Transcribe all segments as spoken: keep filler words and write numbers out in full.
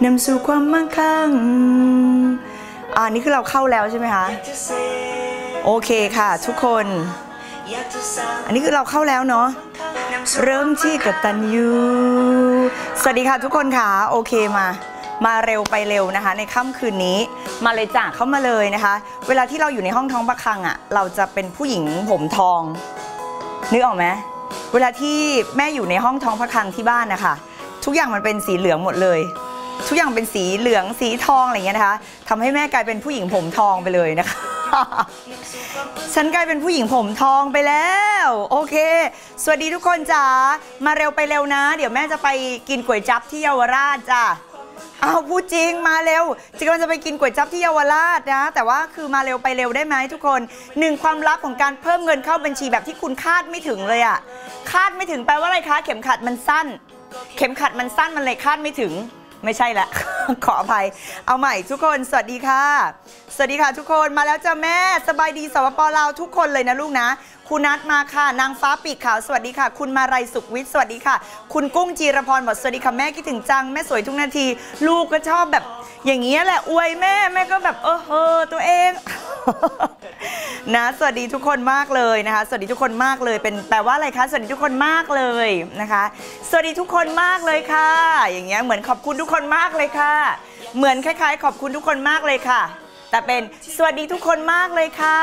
นำสู่ความมั่งคั่งอ่านี่คือเราเข้าแล้วใช่ไหมคะโอเคค่ะทุกคนอันนี้คือเราเข้าแล้วเนาะเริ่มที่กตัญญูสวัสดีค่ะทุกคนค่ะโอเคมามาเร็วไปเร็วนะคะในค่ำคืนนี้มาเลยจ้ะเข้ามาเลยนะคะเวลาที่เราอยู่ในห้องท้องพระคลังอ่ะเราจะเป็นผู้หญิงผมทองนึกออกไหมเวลาที่แม่อยู่ในห้องท้องพระคลังที่บ้านนะคะทุกอย่างมันเป็นสีเหลืองหมดเลยทุกอย่างเป็นสีเหลืองสีทองอะไรอย่างเงี้ยนะคะทำให้แม่กลายเป็นผู้หญิงผมทองไปเลยนะคะฉันกลายเป็นผู้หญิงผมทองไปแล้วโอเคสวัสดีทุกคนจ้ามาเร็วไปเร็วนะเดี๋ยวแม่จะไปกินก๋วยจั๊บที่เยาวราชจ้าเอาพูดจริงมาเร็วจิกกำลังจะไปกินก๋วยจั๊บที่เยาวราชนะแต่ว่าคือมาเร็วไปเร็วได้ไหมทุกคนหนึ่งความลับของการเพิ่มเงินเข้าบัญชีแบบที่คุณคาดไม่ถึงเลยอะคาดไม่ถึงแปลว่าอะไรคะเข็มขัดมันสั้นเข็มขัดมันสั้นมันเลยคาดไม่ถึงไม่ใช่ละขออภัยเอาใหม่ทุกคนสวัสดีค่ะสวัสดีค่ะทุกคนมาแล้วจ้าแม่สบายดีสปป.ลาวทุกคนเลยนะลูกนะคุณนัทมาค่ะนางฟ้าปีกขาวสวัสดีค่ะคุณมาลัยสุขวิทย์สวัสดีค่ะคุณกุ้งจีรพรบอกสวัสดีค่ะแม่คิดถึงจังแม่สวยทุกนาทีลูกก็ชอบแบบอย่างนี้แหละอวยแม่แม่ก็แบบเออเออตัวเองนะสวัสดีทุกคนมากเลยนะคะสวัสดีทุกคนมากเลยเป็นแปลว่าอะไรคะสวัสดีทุกคนมากเลยนะคะสวัสดีทุกคนมากเลยค่ะอย่างเงี้ยเหมือนขอบคุณทุกคนมากเลยค่ะเหมือนคล้ายๆขอบคุณทุกคนมากเลยค่ะแต่เป็นสวัสดีทุกคนมากเลยค่ะ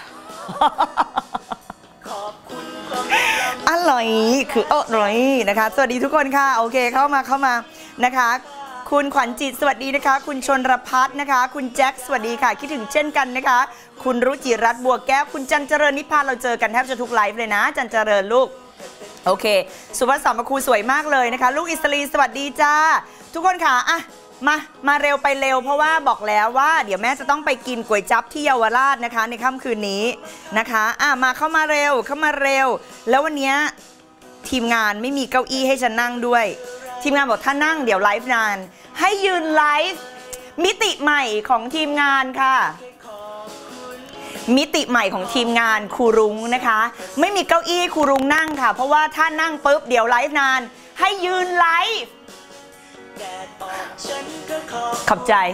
อร่อยคืออร่อยนะคะสวัสดีทุกคนค่ะโอเคเข้ามาเข้ามานะคะคุณขวัญจิตสวัสดีนะคะคุณชนรพัฒน์นะคะคุณแจ็คสวัสดีค่ะคิดถึงเช่นกันนะคะคุณรุจิรัตน์บัวแก้วคุณจันเจริญนิพพานเราเจอกันแทบจะทุกไลฟ์เลยนะจันเจริญลูกโอเคสุภัสสรครูสวยมากเลยนะคะลูกอิสรีสวัสดีจ้าทุกคนค่ะอ่ะมามาเร็วไปเร็วเพราะว่าบอกแล้วว่าเดี๋ยวแม่จะต้องไปกินก๋วยจั๊บที่เยาวราชนะคะในค่ำคืนนี้นะคะอ่ะมาเข้ามาเร็วเข้ามาเร็วแล้ววันนี้ทีมงานไม่มีเก้าอี้ให้ฉันนั่งด้วยทีมงานบอกถ้านั่งเดี๋ยวไลฟ์นานให้ยืนไลฟ์มิติใหม่ของทีมงานค่ะมิติใหม่ของทีมงานครูรุ้งนะคะไม่มีเก้าอี้ครูรุ้งนั่งค่ะเพราะว่าถ้านั่งปุ๊บเดี๋ยวไลฟ์นานให้ยืนไลฟ์ขอบใจ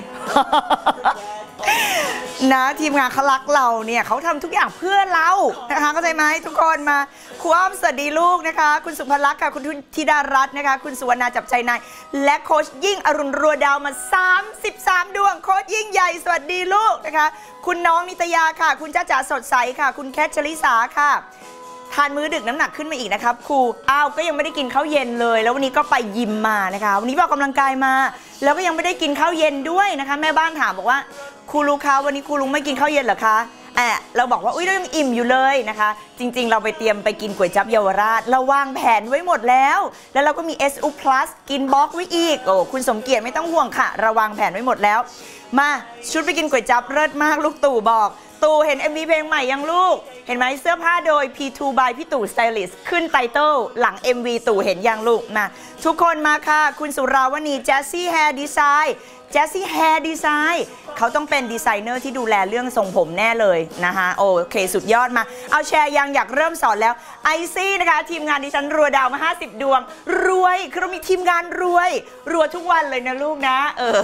นะทีมงานเขารักเราเนี่ยเขาทำทุกอย่างเพื่อเรานะคะเข้าใจไหมทุกคนมาครูอ้อมสวัสดีลูกนะคะคุณสุภลักษณ์ค่ะคุณธิดารัตน์นะคะคุณสุวรรณาจับใจนายและโค้ชยิ่งอรุณรัวดาวมาสามสิบสามดวงโค้ชยิ่งใหญ่สวัสดีลูกนะคะคุณน้องนิตยาค่ะคุณจ้าจ๋าสดใสค่ะคุณแคทชลิสาค่ะทานมื้อดึกน้ำหนักขึ้นมาอีกนะครับครูอ้าวก็ยังไม่ได้กินข้าวเย็นเลยแล้ววันนี้ก็ไปยิมมานะคะวันนี้ออกกำลังกายมาแล้วก็ยังไม่ได้กินข้าวเย็นด้วยนะคะแม่บ้านถามบอกว่าครูลุงคะวันนี้ครูลุงไม่กินข้าวเย็นเหรอคะแอบเราบอกว่าอุ้ยเรายังอิ่มอยู่เลยนะคะจริงๆเราไปเตรียมไปกินก๋วยจั๊บเยาวราชเราวางแผนไว้หมดแล้วแล้วเราก็มี เอส ยู Plus กินบล็อกไว้อีกโอ้คุณสมเกียรติไม่ต้องห่วงค่ะเราวางแผนไว้หมดแล้วมาชุดไปกินก๋วยจั๊บเลิศมากลูกตู่บอกตู่เห็น เอ็ม วี เพลงใหม่ยังลูกเห็นไหมเสื้อผ้าโดย พี ทู by พี่ตู่ Stylist ขึ้นไตเติลหลัง เอ็ม วี ตู่เห็นยังลูกมาทุกคนมาค่ะคุณสุราวณี Jessie Hair Design Jessie Hair Design เขาต้องเป็นดีไซเนอร์ที่ดูแลเรื่องทรงผมแน่เลยนะคะโอเคสุดยอดมาเอาแชร์ยังอยากเริ่มสอนแล้วไอซี่นะคะทีมงานดิฉันรัวดาวมาห้าสิบดวงรวยคือเรามีทีมงานรวยรวยทุกวันเลยนะลูกนะเออ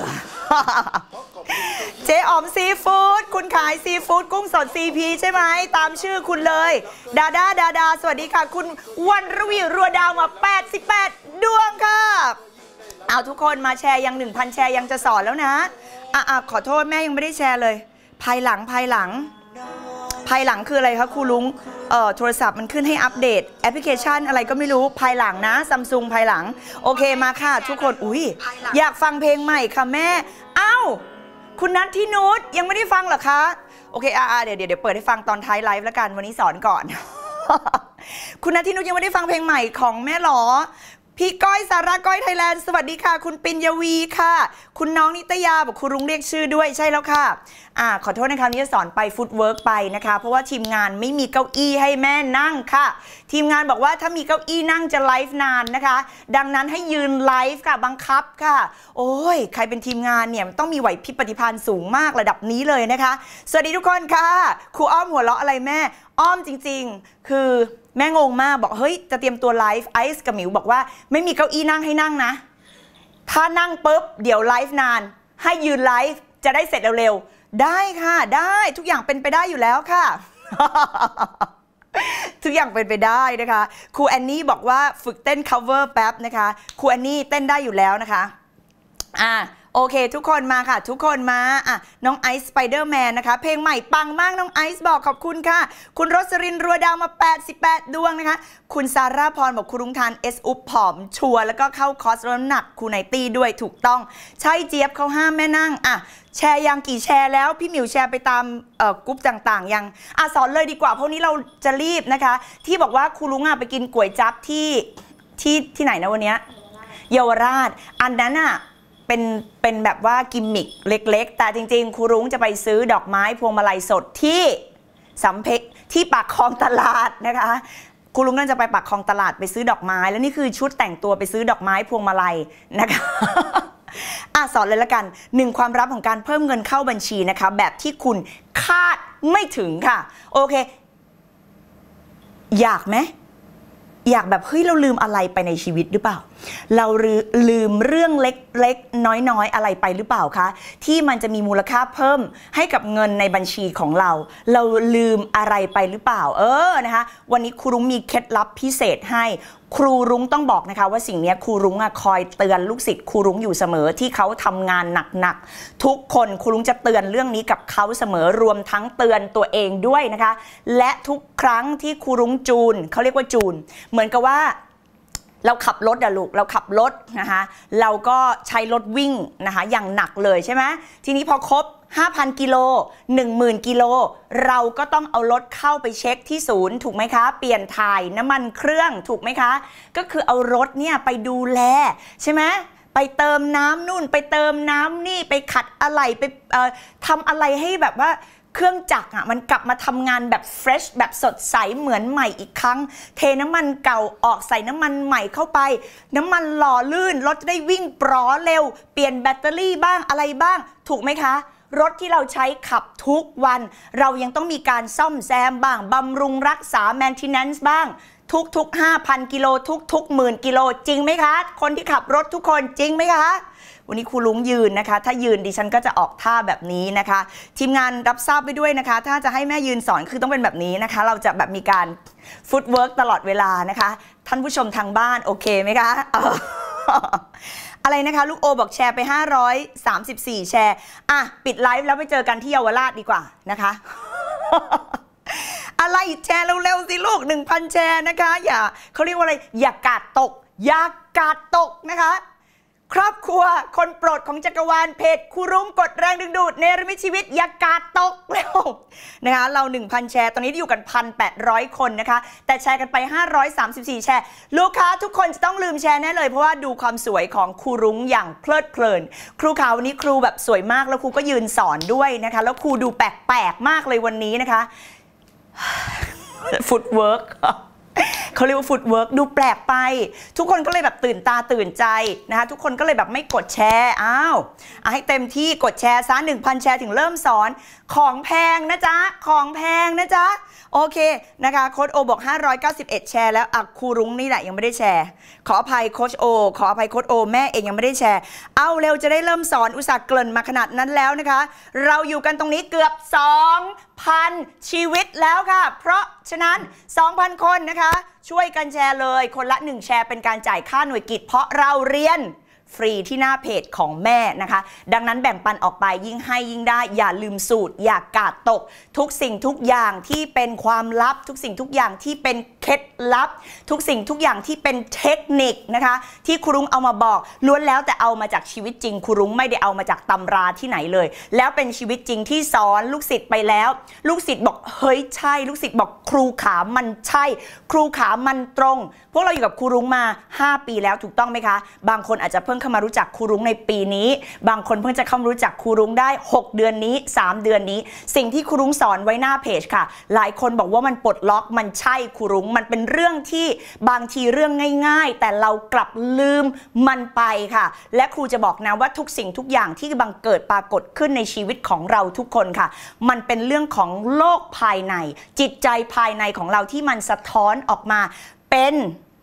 เจ๊อ๋อมซีฟู้ดคุณขายซีฟู้ดกุ้งสด ซี พี ใช่ไหมตามชื่อคุณเลยดาดาดาดาสวัสดีค่ะคุณวันรวีรัวดาวมาแปดสิบแปดดวงค่ะเอาทุกคนมาแชร์ยัง หนึ่งพัน แชร์ยังจะสอนแล้วนะอ่ะอ่ะขอโทษแม่ยังไม่ได้แชร์เลยภายหลังภายหลังภายหลังคืออะไรคะครูลุงเอ่อโทรศัพท์มันขึ้นให้อัปเดตแอปพลิเคชันอะไรก็ไม่รู้ภายหลังนะซัมซุงภายหลังโอเคมาค่ะทุกคนอุ้ยอยากฟังเพลงใหม่ค่ะแม่เอ้าคุณนัทที่นุชยังไม่ได้ฟังเหรอคะโอเคอ่าเดี๋ยวเดี๋ยวเปิดให้ฟังตอนท้ายไลฟ์แล้วกันวันนี้สอนก่อน คุณนัทที่นุชยังไม่ได้ฟังเพลงใหม่ของแม่หรอพี่ก้อยสาระก้อยไทยแลนด์สวัสดีค่ะคุณปิญญวีค่ะคุณน้องนิตยาบอกคุณรุ้งเรียกชื่อด้วยใช่แล้วค่ะอ่าขอโทษนะคะนี่จะสอนไปฟุตเวิร์กไปนะคะเพราะว่าทีมงานไม่มีเก้าอี้ให้แม่นั่งค่ะทีมงานบอกว่าถ้ามีเก้าอี้นั่งจะไลฟ์นานนะคะดังนั้นให้ยืนไลฟ์ค่ะบังคับค่ะโอ้ยใครเป็นทีมงานเนี่ยต้องมีไหวพริบปฏิภาณสูงมากระดับนี้เลยนะคะสวัสดีทุกคนค่ะครูอ้อมหัวเราะอะไรแม่อ้อมจริงๆคือแม่งงมากบอกเฮ้ยจะเตรียมตัวไลฟ์ไอซ์กับหมิวบอกว่าไม่มีเก้าอี้นั่งให้นั่งนะถ้านั่งปุ๊บเดี๋ยวไลฟ์นานให้ยืนไลฟ์จะได้เสร็จเร็วๆได้ค่ะได้ทุกอย่างเป็นไปได้อยู่แล้วค่ะ ทุกอย่างเป็นไปได้นะคะครูแอนนี่บอกว่าฝึกเต้น cover แป๊บนะคะครูแอนนี่เต้นได้อยู่แล้วนะคะอ่าโอเคทุกคนมาค่ะทุกคนมาอ่ะน้องไอซ์สไปเดอร์แมนนะคะเพลงใหม่ปังมากน้องไอซ์บอกขอบคุณค่ะคุณรสรินรัวดาวมาแปดสิบแปดดวงนะคะคุณซาร่าพรบอกคุณรุ้งทานเอสอุปผอมชัวร์แล้วก็เข้าคอร์สลดน้ำหนักครูไนตี้ด้วยถูกต้องใช่เจี๊ยบเขาห้ามแม่นั่งอ่ะแชร์ยังกี่แชร์แล้วพี่หมิวแชร์ไปตามเอ่อกรุ๊ปต่างๆยังอ่ะสอนเลยดีกว่าเพราะนี้เราจะรีบนะคะที่บอกว่าครูรุ้งอ่ะไปกินก๋วยจั๊บที่ที่ที่ไหนนะวันนี้เยาวราชอันนั้นอ่ะเป็นเป็นแบบว่ากิมมิคเล็กๆแต่จริงๆครูรุ้งจะไปซื้อดอกไม้พวงมาลัยสดที่สำเพ็งที่ปากคลองตลาดนะคะครูรุ้งนั่นจะไปปากคลองตลาดไปซื้อดอกไม้แล้วนี่คือชุดแต่งตัวไปซื้อดอกไม้พวงมาลัยนะคะอ่ะสอนเลยละกันหนึ่งความลับของการเพิ่มเงินเข้าบัญชีนะคะแบบที่คุณคาดไม่ถึงค่ะโอเคอยากไหมอยากแบบเฮ้ยเราลืมอะไรไปในชีวิตหรือเปล่าเราลืมเรื่องเล็กๆน้อยๆอะไรไปหรือเปล่าคะที่มันจะมีมูลค่าเพิ่มให้กับเงินในบัญชีของเราเราลืมอะไรไปหรือเปล่าเออนะคะวันนี้ครูรุ้งมีเคล็ดลับพิเศษให้ครูรุ้งต้องบอกนะคะว่าสิ่งนี้ครูรุ้งคอยเตือนลูกศิษย์ครูรุ้งอยู่เสมอที่เขาทำงานหนักๆทุกคนครูรุ้งจะเตือนเรื่องนี้กับเขาเสมอรวมทั้งเตือนตัวเองด้วยนะคะและทุกครั้งที่ครูรุ้งจูนเขาเรียกว่าจูนเหมือนกับว่าเราขับรถอะลูกเราขับรถนะคะเราก็ใช้รถวิ่งนะคะอย่างหนักเลยใช่ไหมทีนี้พอครบ ห้าพัน กิโล หนึ่งหมื่น กิโลเราก็ต้องเอารถเข้าไปเช็คที่ศูนย์ถูกไหมคะเปลี่ยนถ่ายน้ำมันเครื่องถูกไหมคะก็คือเอารถเนี่ยไปดูแลใช่ไหมไปเติมน้ำนู่นไปเติมน้ำนี่ไปขัดอะไหล่ไปเอ่อทำอะไรให้แบบว่าเครื่องจักรอ่ะมันกลับมาทำงานแบบเฟรชแบบสดใสเหมือนใหม่อีกครั้งเทน้ำมันเก่าออกใส่น้ำมันใหม่เข้าไปน้ำมันหล่อลื่นรถจะได้วิ่งปลอเร็วเปลี่ยนแบตเตอรี่บ้างอะไรบ้างถูกไหมคะรถที่เราใช้ขับทุกวันเรายังต้องมีการซ่อมแซมบ้างบำรุงรักษา maintenance บ้างทุกๆ ห้าพัน กิโลทุกๆหมื่นกิโลจริงไหมคะคนที่ขับรถทุกคนจริงไหมคะวันนี้ครูลุงยืนนะคะถ้ายืนดิฉันก็จะออกท่าแบบนี้นะคะทีมงานรับทราบไปด้วยนะคะถ้าจะให้แม่ยืนสอนคือต้องเป็นแบบนี้นะคะเราจะแบบมีการฟุตเวิร์กตลอดเวลานะคะท่านผู้ชมทางบ้านโอเคไหมคะ อะไรนะคะลูกโอบอกแชร์ไปห้าร้อยสามสิบสี่แชร์อ่ะปิดไลฟ์แล้วไปเจอกันที่เยาวราชดีกว่านะคะ อะไรแชร์เร็วๆสิลูก หนึ่งพัน แชร์นะคะอย่าเขาเรียกว่าอะไรอย่ากาดตกอย่ากาดตกนะคะครอบครัวคนโปรดของจักรวาลเพจครูรุ้งกดแรงดึงดูดเนรมิตชีวิตอย่ากาดตกเร็วนะคะเรา หนึ่งพัน แชร์ตอนนี้อยู่กัน หนึ่งพันแปดร้อย คนนะคะแต่แชร์กันไปห้าร้อยสามสิบสี่แชร์ลูกค้าทุกคนจะต้องลืมแชร์แน่เลยเพราะว่าดูความสวยของครูรุ้งอย่างเพลิดเพลินครูขาววันนี้ครูแบบสวยมากแล้วครูก็ยืนสอนด้วยนะคะแล้วครูดูแปลกๆมากเลยวันนี้นะคะฟุตเวิร์กเขาเรียกว่าฟุตเวิร์กดูแปลกไปทุกคนก็เลยแบบตื่นตาตื่นใจนะคะทุกคนก็เลยแบบไม่กดแชร์อ้าวเอาให้เต็มที่กดแชร์ซะ หนึ่งพัน แชร์ถึงเริ่มสอนของแพงนะจ๊ะของแพงนะจ๊ะโอเคนะคะโค้ชโอบอกห้าร้อยเก้าสิบเอ็ดแชร์แล้วอ่ะครูรุ้งนี่แหละยังไม่ได้แชร์ขออภัยโค้ชโอขออภัยโค้ชโอแม่เองยังไม่ได้แชร์เอาเร็วจะได้เริ่มสอนอุตส่าห์เกริ่นมาขนาดนั้นแล้วนะคะเราอยู่กันตรงนี้เกือบ สองพัน ชีวิตแล้วค่ะเพราะฉะนั้น สองพัน คนนะคะช่วยกันแชร์เลยคนละหนึ่งแชร์เป็นการจ่ายค่าหน่วยกิจเพราะเราเรียนฟรีที่หน้าเพจของแม่นะคะดังนั้นแบ่งปันออกไปยิ่งให้ยิ่งได้อย่าลืมสูตรอย่ากาดตกทุกสิ่งทุกอย่างที่เป็นความลับทุกสิ่งทุกอย่างที่เป็นเคล็ดลับทุกสิ่งทุกอย่างที่เป็นเทคนิคนะคะที่ครูรุ้งเอามาบอกล้วนแล้วแต่เอามาจากชีวิตจริงครูรุ้งไม่ได้เอามาจากตำราที่ไหนเลยแล้วเป็นชีวิตจริงที่สอนลูกศิษย์ไปแล้วลูกศิษย์บอกเฮ้ยใช่ลูกศิษย์บอกครูขามันใช่ครูขามันตรงพวกเราอยู่กับครูรุ้งมาห้าปีแล้วถูกต้องไหมคะบางคนอาจจะเพิ่งเข้ามารู้จักครูรุ้งในปีนี้บางคนเพิ่งจะเข้ามารู้จักครูรุ้งได้หกเดือนนี้สามเดือนนี้สิ่งที่ครูรุ้งสอนไว้หน้าเพจค่ะหลายคนบอกว่ามันปลดล็อกมันใช่ครูรุ้งมันเป็นเรื่องที่บางทีเรื่องง่ายๆแต่เรากลับลืมมันไปค่ะและครูจะบอกนะว่าทุกสิ่งทุกอย่างที่บังเกิดปรากฏขึ้นในชีวิตของเราทุกคนค่ะมันเป็นเรื่องของโลกภายในจิตใจภายในของเราที่มันสะท้อนออกมาเป็น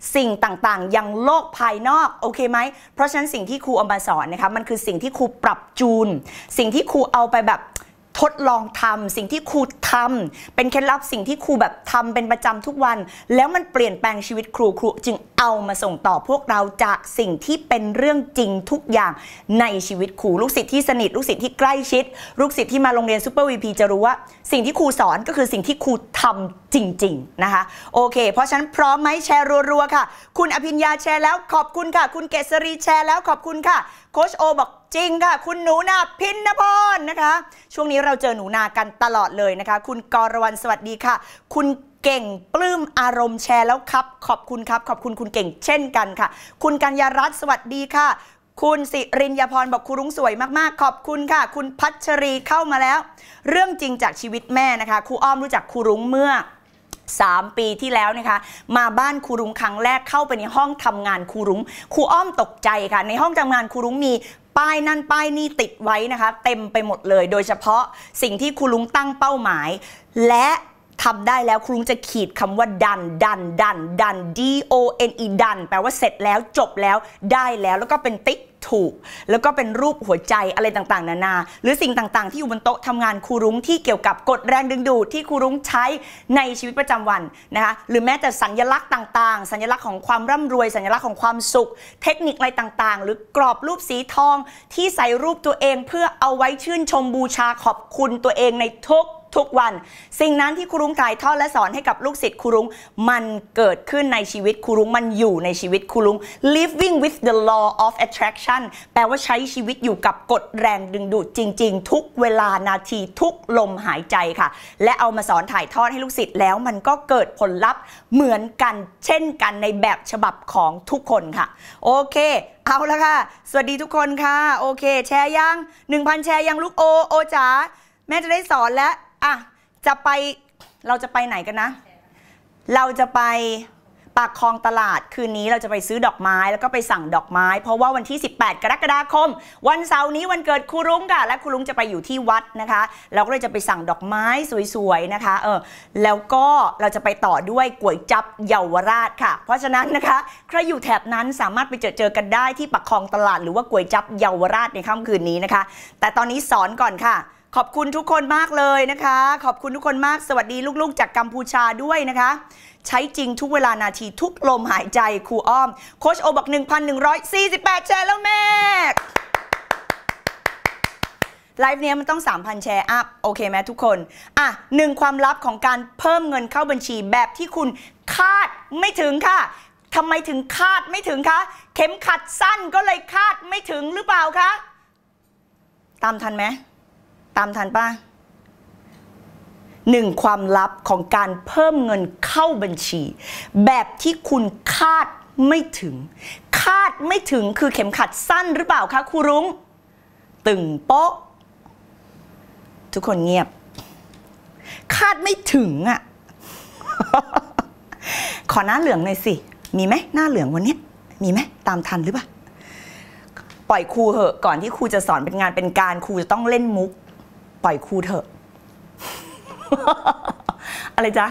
สิ่งต่างๆยังโลกภายนอกโอเคไหมเพราะฉะนั้นสิ่งที่ครูเอามาสอนนะคะมันคือสิ่งที่ครูปรับจูนสิ่งที่ครูเอาไปแบบทดลองทำสิ่งที่ครูทำเป็นเคล็ดลับสิ่งที่ครูแบบทำเป็นประจำทุกวันแล้วมันเปลี่ยนแปลงชีวิตครูครูจึงเอามาส่งต่อพวกเราจากสิ่งที่เป็นเรื่องจริงทุกอย่างในชีวิตครูลูกศิษย์ที่สนิทลูกศิษย์ที่ใกล้ชิดลูกศิษย์ที่มาโรงเรียนซูเปอร์วีพีจะรู้ว่าสิ่งที่ครูสอนก็คือสิ่งที่ครูทำจริงๆนะคะโอเคเพราะฉะนั้นพร้อมไหมแชร์รัวๆค่ะคุณอภิญญาแชร์แล้วขอบคุณค่ะคุณเกษรีแชร์แล้วขอบคุณค่ะโค้ชโอบอกจริงค่ะคุณหนูนาพินพรนะคะช่วงนี้เราเจอหนูนากันตลอดเลยนะคะคุณกรวรรณสวัสดีค่ะคุณเก่งปลื้มอารมณ์แชร์แล้วครับขอบคุณครับขอบคุณคุณเก่งเช่นกันค่ะคุณกัญญารัตน์สวัสดีค่ะคุณสิริญญาพรบอกครูรุ้งสวยมากๆขอบคุณค่ะคุณพัชรีเข้ามาแล้วเรื่องจริงจากชีวิตแม่นะคะครูอ้อมรู้จักครูรุ้งเมื่อสามปีที่แล้วนะคะมาบ้านครูรุ้งครั้งแรกเข้าไปในห้องทำงานครูรุ้งครูอ้อมตกใจค่ะในห้องทำงานครูรุ้งมีป้ายนั่นป้ายนี่ติดไว้นะคะเต็มไปหมดเลยโดยเฉพาะสิ่งที่ครูรุ้งตั้งเป้าหมายและทำได้แล้วครูรุ้งจะขีดคำว่าดันดันดันดัน D O N E ดันแปลว่าเสร็จแล้วจบแล้วได้แล้วแล้วก็เป็นติ๊กถูกแล้วก็เป็นรูปหัวใจอะไรต่างๆนานาหรือสิ่งต่างๆที่อยู่บนโต๊ะทำงานครูรุ้งที่เกี่ยวกับกฎแรงดึงดูดที่ครูรุ้งใช้ในชีวิตประจำวันนะคะหรือแม้แต่สัญลักษณ์ต่างๆสัญลักษณ์ของความร่ำรวยสัญลักษณ์ของความสุขเทคนิคอะไรต่างๆหรือกรอบรูปสีทองที่ใส่รูปตัวเองเพื่อเอาไว้ชื่นชมบูชาขอบคุณตัวเองในทุกทุกวันสิ่งนั้นที่ครูรุ้งถ่ายทอดและสอนให้กับลูกศิษย์ครูรุ้งมันเกิดขึ้นในชีวิตครูรุ้งมันอยู่ในชีวิตครูรุ้ง living with the law of attraction แปลว่าใช้ชีวิตอยู่กับกฎแรงดึงดูดจริงๆทุกเวลานาทีทุกลมหายใจค่ะและเอามาสอนถ่ายทอดให้ลูกศิษย์แล้วมันก็เกิดผลลัพธ์เหมือนกันเช่นกันในแบบฉบับของทุกคนค่ะโอเคเอาละค่ะสวัสดีทุกคนค่ะโอเคแชร์ยัง หนึ่งพัน แชร์ยังลูกโอโอจ๋าแม่จะได้สอนแล้วอ่ะจะไปเราจะไปไหนกันนะเราจะไปปากคลองตลาดคืนนี้เราจะไปซื้อดอกไม้แล้วก็ไปสั่งดอกไม้เพราะว่าวันที่สิบแปดกรกฎาคมวันเสาร์นี้วันเกิดครูรุ้งค่ะและครูรุ้งจะไปอยู่ที่วัดนะคะเราก็เลยจะไปสั่งดอกไม้สวยๆนะคะเออแล้วก็เราจะไปต่อด้วยก๋วยจั๊บเยาวราชค่ะเพราะฉะนั้นนะคะใครอยู่แถบนั้นสามารถไปเจอเจอกันได้ที่ปากคลองตลาดหรือว่าก๋วยจั๊บเยาวราชในค่ำคืนนี้นะคะแต่ตอนนี้สอนก่อนค่ะขอบคุณทุกคนมากเลยนะคะขอบคุณทุกคนมากสวัสดีลูกๆจากกัมพูชาด้วยนะคะใช้จริงทุกเวลานาทีทุกลมหายใจครูอ้อมโค้ชโอบอก หนึ่งพันหนึ่งร้อยสี่สิบแปด แชร์แล้วแม่ไลฟ์เนี้ยมันต้อง สามพัน แชร์อัพโอเคไหมทุกคนอ่ะหนึ่งความลับของการเพิ่มเงินเข้าบัญชีแบบที่คุณคาดไม่ถึงค่ะทำไมถึงคาดไม่ถึงคะเข็มขัดสั้นก็เลยคาดไม่ถึงหรือเปล่าคะตามทันไหมตามทันป่ะหนึ่งความลับของการเพิ่มเงินเข้าบัญชีแบบที่คุณคาดไม่ถึงคาดไม่ถึงคือเข็มขัดสั้นหรือเปล่าคะครูรุ้งตึงโป๊ะทุกคนเงียบคาดไม่ถึงอ่ะ ขอหน้าเหลืองหน่อยสิมีไหมหน้าเหลืองวันนี้มีไหมตามทันหรือเปล่าปล่อยครูเหอะก่อนที่ครูจะสอนเป็นงานเป็นการครูจะต้องเล่นมุกปล่อยครูเถอะ อะไรจ๊ะ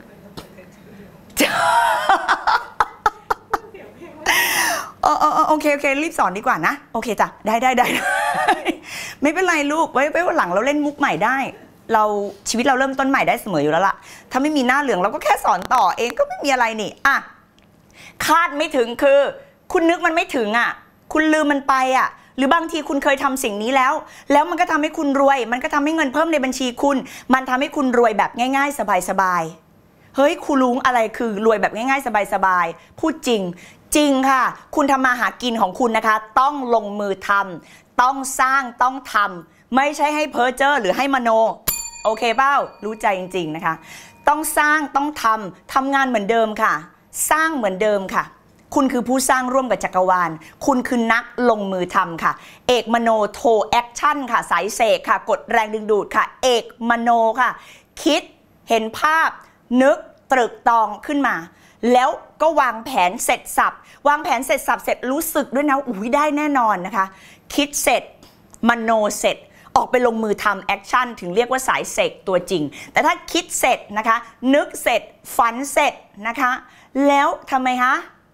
เออเออโอเคโอเครีบสอนดีกว่านะโอเคจ้ะได้ได้ได้ ไม่เป็นไรลูกไว้ไว้วันหลังเราเล่นมุกใหม่ได้เราชีวิตเราเริ่มต้นใหม่ได้เสมออยู่แล้วล่ะถ้าไม่มีหน้าเหลืองเราก็แค่สอนต่อเองก็ไม่มีอะไรนี่อ่ะคาดไม่ถึงคือคุณนึกมันไม่ถึงอ่ะคุณลืมมันไปอ่ะหรือบางทีคุณเคยทำสิ่งนี้แล้วแล้วมันก็ทำให้คุณรวยมันก็ทำให้เงินเพิ่มในบัญชีคุณมันทำให้คุณรวยแบบง่ายๆสบายๆเฮ้ยครูรุ้งอะไรคือรวยแบบง่ายๆสบายๆพูดจริงจริงค่ะคุณทำมาหากินของคุณนะคะต้องลงมือทำต้องสร้างต้องทำไม่ใช่ให้เพ้อเจ้อหรือให้มโนโอเคเปล่ารู้ใจจริงๆนะคะต้องสร้างต้องทำทำงานเหมือนเดิมค่ะสร้างเหมือนเดิมค่ะคุณคือผู้สร้างร่วมกับจักรวาลคุณคือนักลงมือทำค่ะเอกมโนโทแอคชั่นค่ะสายเสกค่ะกดแรงดึงดูดค่ะเอกมโนค่ะคิดเห็นภาพนึกตรึกตองขึ้นมาแล้วก็วางแผนเสร็จสับวางแผนเสร็จสับเสร็จรู้สึกด้วยนะอุ้ยได้แน่นอนนะคะคิดเสร็จมโนเสร็จออกไปลงมือทำแอคชั่นถึงเรียกว่าสายเสกตัวจริงแต่ถ้าคิดเสร็จนะคะนึกเสร็จฝันเสร็จนะคะแล้วทำไมคะ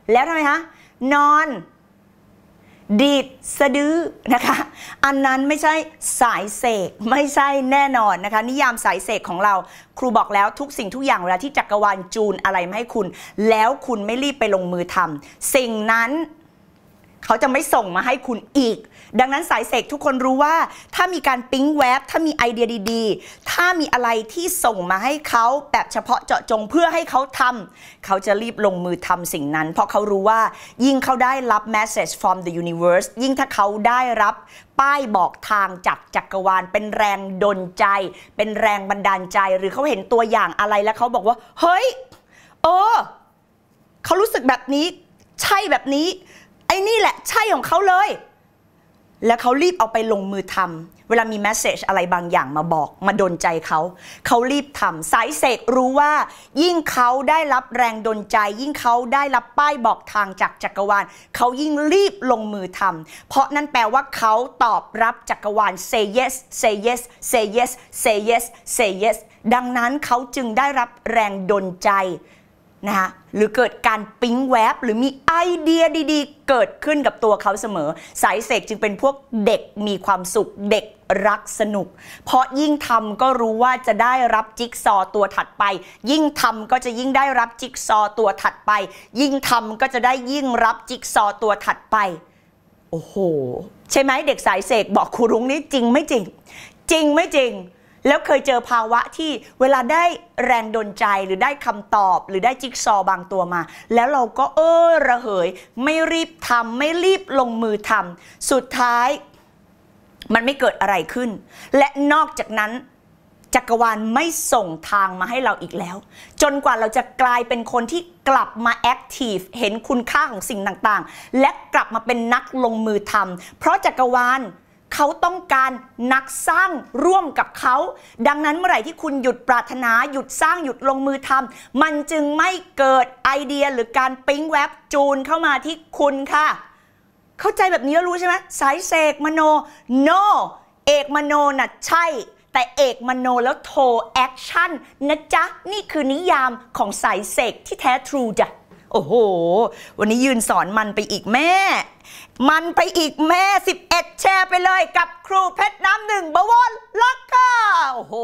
แล้วทำไมคะนอนดีดสะดือนะคะอันนั้นไม่ใช่สายเสกไม่ใช่แน่นอนนะคะนิยามสายเสกของเราครูบอกแล้วทุกสิ่งทุกอย่างเวลาที่จักรวาลจูนอะไรมาให้คุณแล้วคุณไม่รีบไปลงมือทำสิ่งนั้นเขาจะไม่ส่งมาให้คุณอีกดังนั้นสายเสกทุกคนรู้ว่าถ้ามีการปิ๊งแวบถ้ามีไอเดียดีๆถ้ามีอะไรที่ส่งมาให้เขาแบบเฉพาะเจาะจงเพื่อให้เขาทำเขาจะรีบลงมือทำสิ่งนั้นเพราะเขารู้ว่ายิ่งเขาได้รับ message from the universe ยิ่งถ้าเขาได้รับป้ายบอกทางจากจักรวาลเป็นแรงดลใจเป็นแรงบันดาลใจหรือเขาเห็นตัวอย่างอะไรแล้วเขาบอกว่าเฮ้ยเออเขารู้สึกแบบนี้ใช่แบบนี้ไอ้นี่แหละใช่ของเขาเลยแล้วเขารีบเอาไปลงมือทำเวลามีแมสเซจอะไรบางอย่างมาบอกมาดลใจเขาเขารีบทำสายเสกรู้ว่ายิ่งเขาได้รับแรงดลใจยิ่งเขาได้รับป้ายบอกทางจากจักรวาลเขายิ่งรีบลงมือทำเพราะนั่นแปลว่าเขาตอบรับจักรวาล say yes say yes say yes say yes say yes ดังนั้นเขาจึงได้รับแรงดลใจนะคะหรือเกิดการปิ๊งแวบหรือมีไอเดียดีๆเกิดขึ้นกับตัวเขาเสมอสายเสกจึงเป็นพวกเด็กมีความสุขเด็กรักสนุกเพราะยิ่งทำก็รู้ว่าจะได้รับจิ๊กซอตัวถัดไปยิ่งทำก็จะยิ่งได้รับจิ๊กซอตัวถัดไปยิ่งทำก็จะได้ยิ่งรับจิ๊กซอตัวถัดไปโอ้โหใช่ไหมเด็กสายเสกบอกครูรุ้งนี่จริงไม่จริงจริงไม่จริงแล้วเคยเจอภาวะที่เวลาได้แรงดลใจหรือได้คำตอบหรือได้จิ๊กซอบางตัวมาแล้วเราก็เออระเหยไม่รีบทำไม่รีบลงมือทำสุดท้ายมันไม่เกิดอะไรขึ้นและนอกจากนั้นจักรวาลไม่ส่งทางมาให้เราอีกแล้วจนกว่าเราจะกลายเป็นคนที่กลับมาแอคทีฟเห็นคุณค่าของสิ่งต่างๆและกลับมาเป็นนักลงมือทำเพราะจักรวาลเขาต้องการนักสร้างร่วมกับเขาดังนั้นเมื่อไหร่ที่คุณหยุดปรารถนาหยุดสร้างหยุดลงมือทำมันจึงไม่เกิดไอเดียหรือการปิ๊งแวบจูนเข้ามาที่คุณค่ะเข้าใจแบบนี้แล้วรู้ใช่ไหมสายเสกมโน no เอกมโนน่ะใช่แต่เอกมโนแล้วโทแอคชั่นนะจ๊ะนี่คือนิยามของสายเสกที่แท้ทรูจ้ะโอ้โหวันนี้ยืนสอนมันไปอีกแม่มันไปอีกแม่สิบเอ็ดแชร์ไปเลยกับครูเพชรน้ำหนึ่งบวรลักค่ะโอ้โห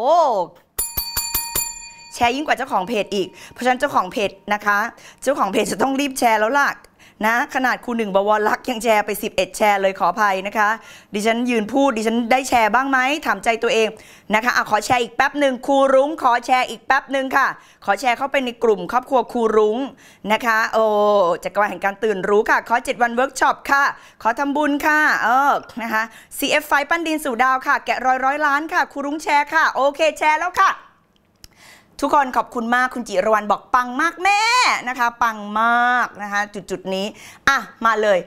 แชร์ยิ่งกว่าเจ้าของเพจอีกเพราะฉะนั้นเจ้าของเพจนะคะเจ้าของเพจจะต้องรีบแชร์แล้วล่ะนะขนาดครูหนึ่งบวรลักยังแชร์ไปสิบเอ็ดแชร์เลยขออภัยนะคะดิฉันยืนพูดดิฉันได้แชร์บ้างไหมถามใจตัวเองนะคะอ่ะขอแชร์อีกแป๊บหนึ่งครูรุ้งขอแชร์อีกแป๊บหนึ่งค่ะขอแชร์เข้าไปในกลุ่มครอบครัวครูรุ้งนะคะโอ้จักรวาลแห่งการตื่นรู้ค่ะขอเจ็ดวันเวิร์กช็อปค่ะขอทำบุญค่ะเออนะคะ ซี เอฟ ไฟ ปั้นดินสู่ดาวค่ะแกะรอยร้อยล้านค่ะครูรุ้งแชร์ค่ะโอเคแชร์แล้วค่ะทุกคนขอบคุณมากคุณจิรวรรณบอกปังมากแม่นะคะปังมากนะคะจุดๆนี้อ่ะมาเลย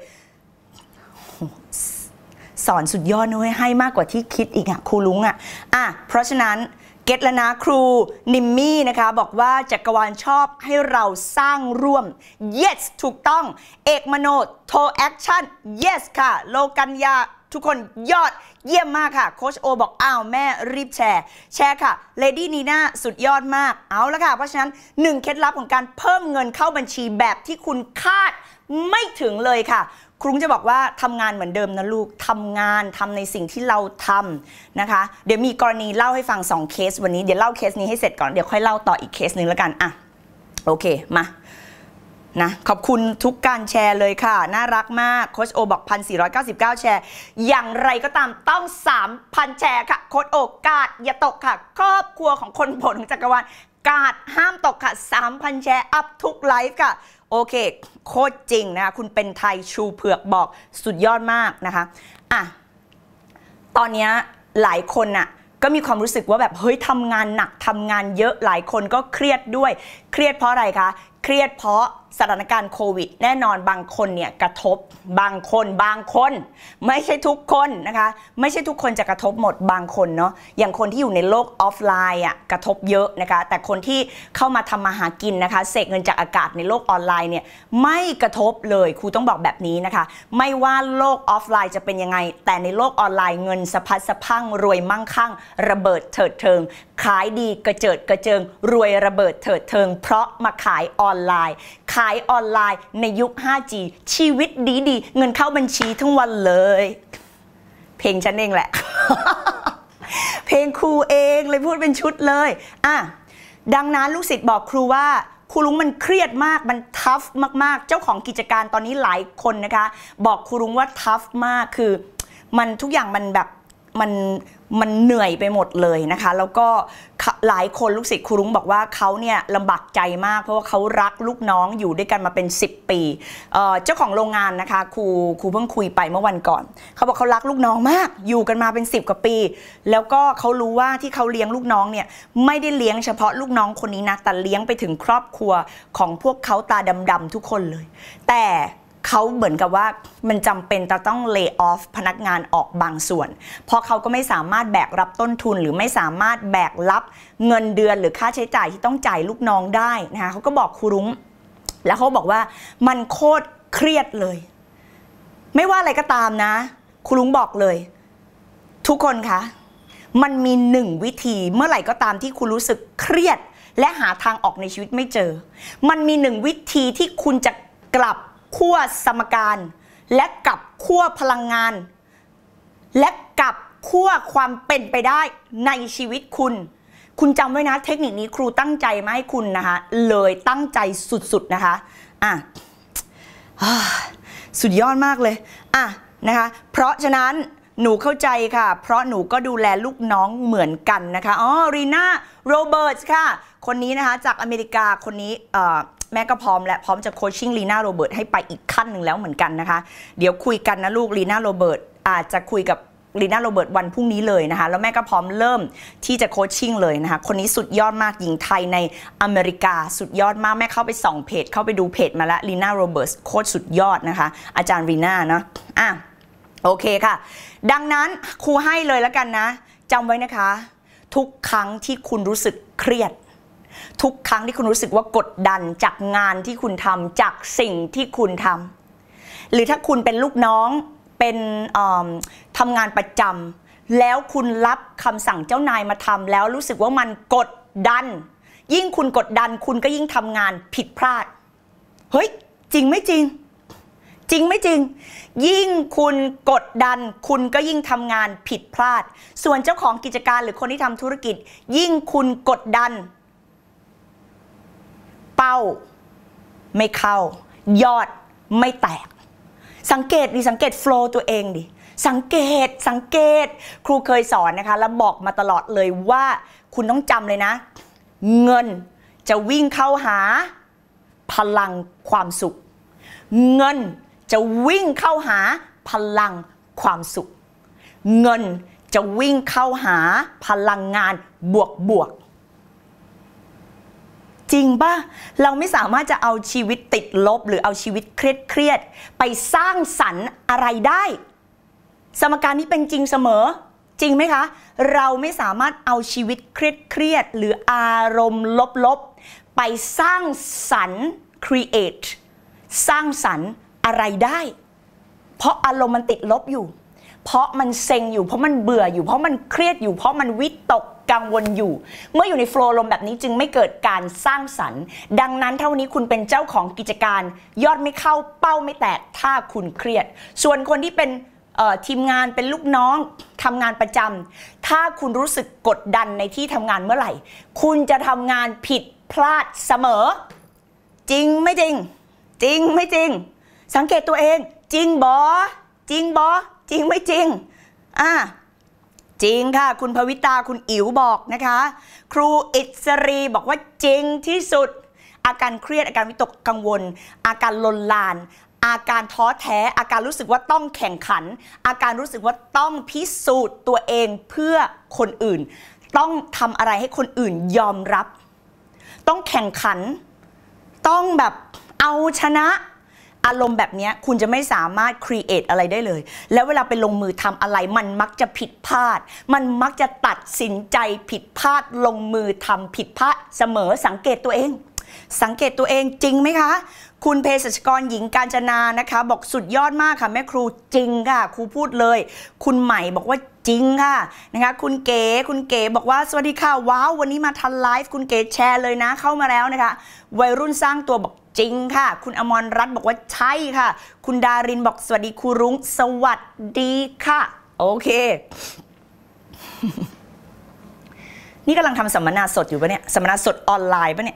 สอนสุดยอดนุ้ยให้มากกว่าที่คิดอีกอ่ะครูลุงอ่ะอ่ะเพราะฉะนั้นเก็ตแล้วนะครูนิมมี่นะคะบอกว่าจักรวาลชอบให้เราสร้างร่วม yes ถูกต้องเอกมโนโทแอคชั่น yes ค่ะโลกัญญาทุกคนยอดเยี่ยมมากค่ะโค้ชโอบอกอ้าวแม่รีบแชร์แชร์ค่ะเลดี้นีน่าสุดยอดมากเอาละค่ะเพราะฉะนั้นหนึ่งเคล็ดลับของการเพิ่มเงินเข้าบัญชีแบบที่คุณคาดไม่ถึงเลยค่ะครูจะบอกว่าทำงานเหมือนเดิมนะลูกทำงานทำในสิ่งที่เราทำนะคะเดี๋ยวมีกรณีเล่าให้ฟังสองเคสวันนี้เดี๋ยวเล่าเคสนี้ให้เสร็จก่อนเดี๋ยวค่อยเล่าต่ออีกเคสนึงแล้วกันอ่ะโอเคมานะขอบคุณทุกการแชร์เลยค่ะน่ารักมากโค้ชโอบอก หนึ่งพันสี่ร้อยเก้าสิบเก้า แชร์อย่างไรก็ตามต้อง สามพัน แชร์ค่ะโค้ชโอกาดอย่าตกค่ะครอบครัวของคนผลของจักรวาลกาดห้ามตกค่ะ สามพัน แชร์อัพทุกไลฟ์ค่ะโอเคโคตรจริงนะคะคุณเป็นไทยชูเผือกบอกสุดยอดมากนะคะอ่ะตอนนี้หลายคนน่ะก็มีความรู้สึกว่าแบบเฮ้ยทำงานหนักทำงานเยอะหลายคนก็เครียดด้วยเครียดเพราะอะไรคะเครียดเพราะสถานการณ์โควิดแน่นอนบางคนเนี่ยกระทบบางคนบางคนไม่ใช่ทุกคนนะคะไม่ใช่ทุกคนจะกระทบหมดบางคนเนาะอย่างคนที่อยู่ในโลกออฟไลน์อ่ะกระทบเยอะนะคะแต่คนที่เข้ามาทำมาหากินนะคะเสกเงินจากอากาศในโลกออนไลน์เนี่ยไม่กระทบเลยครูต้องบอกแบบนี้นะคะไม่ว่าโลกออฟไลน์จะเป็นยังไงแต่ในโลกออนไลน์เงินสะพัดสะพังรวยมั่งคั่งระเบิดเถิดเทิงขายดีกระเจิดกระเจิงรวยระเบิดเถิดเทิงเพราะมาขายออนอนไลน์ขายออนไลน์ในยุค ห้าจี ชีวิตดีๆเงินเข้าบัญชีทั้งวันเลยเพลงฉันเองแหละ เพลงครูเองเลยพูดเป็นชุดเลยอ่ะดังนั้นลูกศิษย์บอกครูว่าครูลุงมันเครียดมากมันทัฟมากๆเจ้าของกิจการตอนนี้หลายคนนะคะบอกครูลุงว่าทัฟมากคือมันทุกอย่างมันแบบมันมันเหนื่อยไปหมดเลยนะคะแล้วก็หลายคนลูกศิษย์ครูรุ้งบอกว่าเขาเนี่ยลำบากใจมากเพราะว่าเขารักลูกน้องอยู่ด้วยกันมาเป็นสิบปีเอ่อเจ้าของโรงงานนะคะครูครูเพิ่งคุยไปเมื่อวันก่อนเขาบอกเขารักลูกน้องมากอยู่กันมาเป็นสิบกว่าปีแล้วก็เขารู้ว่าที่เขาเลี้ยงลูกน้องเนี่ยไม่ได้เลี้ยงเฉพาะลูกน้องคนนี้นะแต่เลี้ยงไปถึงครอบครัวของพวกเขาตาดำๆทุกคนเลยแต่เขาเหมือนกับว่ามันจำเป็นจะต้องเลย์ออฟพนักงานออกบางส่วนเพราะเขาก็ไม่สามารถแบกรับต้นทุนหรือไม่สามารถแบกรับเงินเดือนหรือค่าใช้จ่ายที่ต้องจ่ายลูกน้องได้นะคะเขาก็บอกครูรุ้งแล้วเขาบอกว่ามันโคตรเครียดเลยไม่ว่าอะไรก็ตามนะครูรุ้งบอกเลยทุกคนคะมันมีหนึ่งวิธีเมื่อไหร่ก็ตามที่คุณรู้สึกเครียดและหาทางออกในชีวิตไม่เจอมันมีหนึ่งวิธีที่คุณจะกลับขั้วสมการและกลับขั้วพลังงานและกลับขั้วความเป็นไปได้ในชีวิตคุณคุณจำไว้นะเทคนิคนี้ครูตั้งใจมาให้คุณนะคะเลยตั้งใจสุดๆนะคะอ่ะสุดยอดมากเลยอ่ะนะคะเพราะฉะนั้นหนูเข้าใจค่ะเพราะหนูก็ดูแลลูกน้องเหมือนกันนะคะอ๋อรีน่าโรเบิร์ตส์ค่ะคนนี้นะคะจากอเมริกาคนนี้เอ่อแม่ก็พร้อมและพร้อมจะโคชชิ่งลีน่าโรเบิร์ตให้ไปอีกขั้นหนึ่งแล้วเหมือนกันนะคะเดี๋ยวคุยกันนะลูกลีน่าโรเบิร์ตอาจจะคุยกับลีน่าโรเบิร์ตวันพรุ่งนี้เลยนะคะแล้วแม่ก็พร้อมเริ่มที่จะโคชชิ่งเลยนะคะคนนี้สุดยอดมากหญิงไทยในอเมริกาสุดยอดมากแม่เข้าไปส่องเพจเข้าไปดูเพจมาแล้วลีน่าโรเบิร์ตโคชสุดยอดนะคะอาจารย์ลีน่าเนาะอ่ะโอเคค่ะดังนั้นครูให้เลยแล้วกันนะจำไว้นะคะทุกครั้งที่คุณรู้สึกเครียดทุกครั้งที่คุณรู้สึกว่ากดดันจากงานที่คุณทำจากสิ่งที่คุณทำหรือถ้าคุณเป็นลูกน้องเป็นทำงานประจำแล้วคุณรับคำสั่งเจ้านายมาทำแล้วรู้สึกว่ามันกดดันยิ่งคุณกดดันคุณก็ยิ่งทำงานผิดพลาดเฮ้ยจริงไม่จริงจริงไม่จริงยิ่งคุณกดดันคุณก็ยิ่งทำงานผิดพลาดส่วนเจ้าของกิจการหรือคนที่ทำธุรกิจยิ่งคุณกดดันเป้าไม่เข้ายอดไม่แตกสังเกตดิสังเกตโฟลว์ตัวเองดิสังเกตสังเกตครูเคยสอนนะคะแล้วบอกมาตลอดเลยว่าคุณต้องจำเลยนะเงินจะวิ่งเข้าหาพลังความสุขเงินจะวิ่งเข้าหาพลังความสุขเงินจะวิ่งเข้าหาพลังงานบวกบวกจริงป่ะเราไม่สามารถจะเอาชีวิตติดลบหรือเอาชีวิตเครียดเครียดไปสร้างสรรค์อะไรได้สมการนี้เป็นจริงเสมอจริงไหมคะเราไม่สามารถเอาชีวิตเครียดเครียดหรืออารมณ์ลบๆไปสร้างสรรค์ create สร้างสรรค์อะไรได้เพราะอารมณ์มันติดลบอยู่เพราะมันเซ็งอยู่เพราะมันเบื่ออยู่เพราะมันเครียดอยู่เพราะมันวิตกกังวลอยู่เมื่ออยู่ในโฟลว์ลมแบบนี้จึงไม่เกิดการสร้างสรรค์ดังนั้นเท่านี้คุณเป็นเจ้าของกิจการยอดไม่เข้าเป้าไม่แตกถ้าคุณเครียดส่วนคนที่เป็นทีมงานเป็นลูกน้องทำงานประจำถ้าคุณรู้สึกกดดันในที่ทำงานเมื่อไหร่คุณจะทำงานผิดพลาดเสมอจริงไม่จริงจริงไม่จริงสังเกตตัวเองจริงบอจริงบอจริงไม่จริงอ่ะจริงค่ะคุณภวิตาคุณอิ๋วบอกนะคะครูอิสรีบอกว่าจริงที่สุดอาการเครียดอาการวิตกกังวลอาการลนลานอาการท้อแท้อาการรู้สึกว่าต้องแข่งขันอาการรู้สึกว่าต้องพิสูจน์ตัวเองเพื่อคนอื่นต้องทำอะไรให้คนอื่นยอมรับต้องแข่งขันต้องแบบเอาชนะอารมณ์แบบนี้คุณจะไม่สามารถ create อะไรได้เลยแล้วเวลาไปลงมือทำอะไรมันมักจะผิดพลาดมันมักจะตัดสินใจผิดพลาดลงมือทำผิดพลาดเสมอสังเกตตัวเองสังเกตตัวเองจริงไหมคะคุณเภสัชกรหญิงกาญจนานะคะบอกสุดยอดมากค่ะแม่ครูจริงค่ะครูพูดเลยคุณใหม่บอกว่าจริงค่ะนะคะคุณเก๋คุณเก๋บอกว่าสวัสดีค่ะว้าววันนี้มาทันไลฟ์คุณเก๋แชร์เลยนะเข้ามาแล้วนะคะวัยรุ่นสร้างตัวบอกจริงค่ะคุณอมรรัตน์บอกว่าใช่ค่ะคุณดารินบอกสวัสดีครูรุ้งสวัสดีค่ะโอเค นี่กำลังทำสัมมนาสดอยู่ปะเนี่ยสัมมนาสดออนไลน์ปะเนี่ย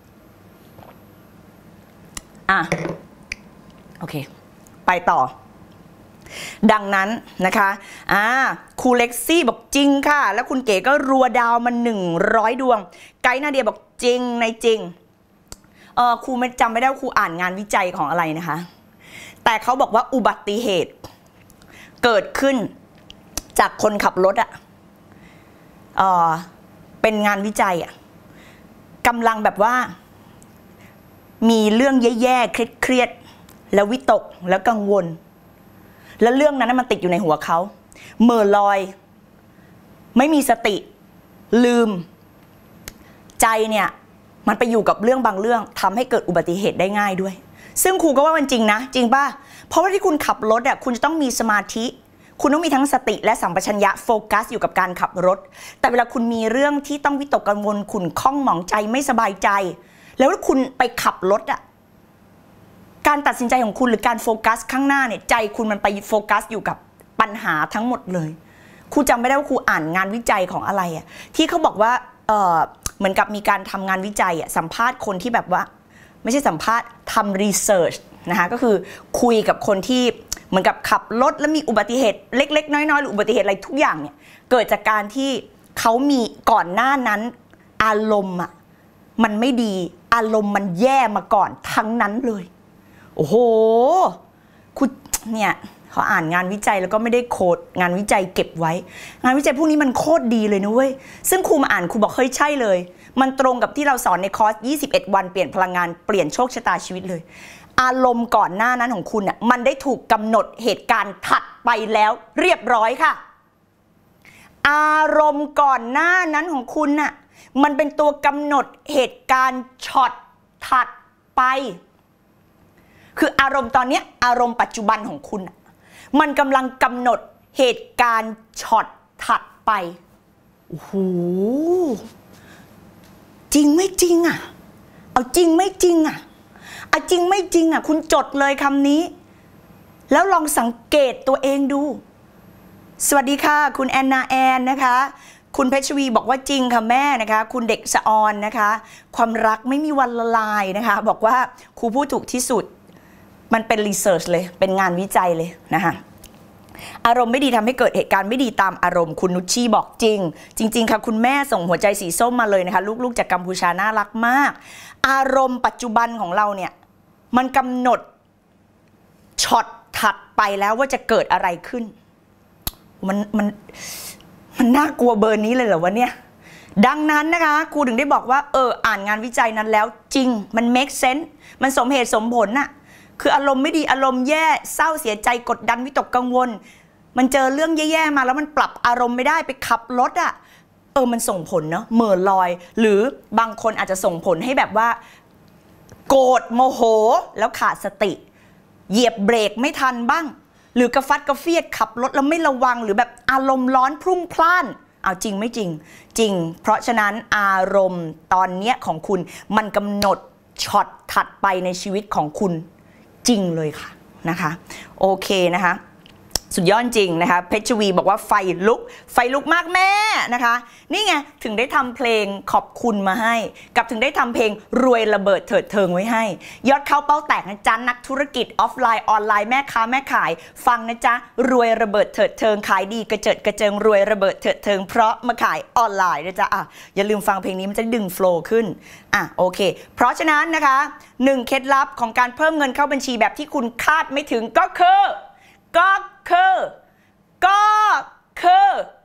อ่ะโอเคไปต่อดังนั้นนะคะอ่าครูเล็กซี่บอกจริงค่ะแล้วคุณเก๋ก็รัวดาวมาหนึ่งร้อยดวงไกด์นาเดียบอกจริงในจริงเออครูไม่จำไม่ได้ว่าครูอ่านงานวิจัยของอะไรนะคะแต่เขาบอกว่าอุบัติเหตุเกิดขึ้นจากคนขับรถอะเออเป็นงานวิจัยอะกำลังแบบว่ามีเรื่องแย่ๆเครียดๆแล้ววิตกแล้วกังวลแล้วเรื่องนั้นมันติดอยู่ในหัวเขาเมื่อลอยไม่มีสติลืมใจเนี่ยมันไปอยู่กับเรื่องบางเรื่องทำให้เกิดอุบัติเหตุได้ง่ายด้วยซึ่งครูก็ว่ามันจริงนะจริงป่ะเพราะว่าที่คุณขับรถอ่ะคุณจะต้องมีสมาธิคุณต้องมีทั้งสติและสัมปชัญญะโฟกัสอยู่กับการขับรถแต่เวลาคุณมีเรื่องที่ต้องวิตกกังวลขุ่นข้องหมองใจไม่สบายใจแล้วคุณไปขับรถอ่ะการตัดสินใจของคุณหรือการโฟกัสข้างหน้าเนี่ยใจคุณมันไปโฟกัสอยู่กับปัญหาทั้งหมดเลยครูจำไม่ได้ว่าครูอ่านงานวิจัยของอะไรอ่ะที่เขาบอกว่าเออเหมือนกับมีการทำงานวิจัยอ่ะสัมภาษณ์คนที่แบบว่าไม่ใช่สัมภาษณ์ทำรีเสิร์ชนะคะก็คือคุยกับคนที่เหมือนกับขับรถแล้วมีอุบัติเหตุเล็กๆน้อยๆหรืออุบัติเหตุอะไรทุกอย่างเนี่ยเกิดจากการที่เขามีก่อนหน้านั้นอารมณ์อ่ะมันไม่ดีอารมณ์มันแย่มาก่อนทั้งนั้นเลยโอ้โหคุณเนี่ยเขาอ่านงานวิจัยแล้วก็ไม่ได้โค้ดงานวิจัยเก็บไว้งานวิจัยพวกนี้มันโคตรดีเลยนะเว้ยซึ่งครูมาอ่านครูบอกเฮ้ยใช่เลยมันตรงกับที่เราสอนในคอร์สยี่สิบเอ็ดวันเปลี่ยนพลังงานเปลี่ยนโชคชะตาชีวิตเลยอารมณ์ก่อนหน้านั้นของคุณอ่ะมันได้ถูกกำหนดเหตุการณ์ถัดไปแล้วเรียบร้อยค่ะอารมณ์ก่อนหน้านั้นของคุณน่ะมันเป็นตัวกำหนดเหตุการณ์ช็อตถัดไปคืออารมณ์ตอนนี้อารมณ์ปัจจุบันของคุณมันกำลังกำหนดเหตุการณ์ช็อตถัดไปโอ้โหจริงไม่จริงอ่ะเอาจริงไม่จริงอ่ะเอาจริงไม่จริงอ่ะคุณจดเลยคำนี้แล้วลองสังเกตตัวเองดูสวัสดีค่ะคุณแอนนาแอนนะคะคุณเพชรวีบอกว่าจริงค่ะแม่นะคะคุณเด็กสะออนนะคะความรักไม่มีวันละลายนะคะบอกว่าครูพูดถูกที่สุดมันเป็นรีเสิร์ชเลยเป็นงานวิจัยเลยนะคะอารมณ์ไม่ดีทำให้เกิดเหตุการณ์ไม่ดีตามอารมณ์คุณนุชชี่บอกจริงจริงๆค่ะคุณแม่ส่งหัวใจสีส้มมาเลยนะคะลูกๆจากกัมพูชาน่ารักมากอารมณ์ปัจจุบันของเราเนี่ยมันกำหนดช็อตถัดไปแล้วว่าจะเกิดอะไรขึ้นมันมันมันน่ากลัวเบอร์นี้เลยเหรอวะเนี่ยดังนั้นนะคะครูถึงได้บอกว่าเอออ่านงานวิจัยนั้นแล้วจริงมัน make sense มันสมเหตุสมผลน่ะคืออารมณ์ไม่ดีอารมณ์แย่เศร้าเสียใจกดดันวิตกกังวลมันเจอเรื่องแย่ๆมาแล้วมันปรับอารมณ์ไม่ได้ไปขับรถอ่ะเออมันส่งผลเนาะเหม่อลอยหรือบางคนอาจจะส่งผลให้แบบว่าโกรธโมโหแล้วขาดสติเหยียบเบรกไม่ทันบ้างหรือกระฟัดกระเฟียดขับรถแล้วไม่ระวังหรือแบบอารมณ์ร้อนพรุ่งพล่านเอาจริงไม่จริงจริงเพราะฉะนั้นอารมณ์ตอนเนี้ยของคุณมันกำหนดช็อตถัดไปในชีวิตของคุณจริงเลยค่ะนะคะโอเคนะคะสุดยอดจริงนะคะเพชรวีบอกว่าไฟลุกไฟลุกมากแม่นะคะนี่ไงถึงได้ทำเพลงขอบคุณมาให้กับถึงได้ทำเพลงรวยระเบิดเถิดเทิงไว้ให้ยอดเข้าเป้าแตกนะจ๊ะนักธุรกิจออฟไลน์ออนไลน์แม่ค้าแม่ขายฟังนะจ๊ะรวยระเบิดเถิดเทิงขายดีกระเจิดกระเจิงรวยระเบิดเถิดเทิงเพราะมาขายออนไลน์นะจ๊ะอ่ะอย่าลืมฟังเพลงนี้มันจะดึงโฟล์ขึ้นอ่ะโอเคเพราะฉะนั้นนะคะหนึ่งเคล็ดลับของการเพิ่มเงินเข้าบัญชีแบบที่คุณคาดไม่ถึงก็คือก็คือก็คือ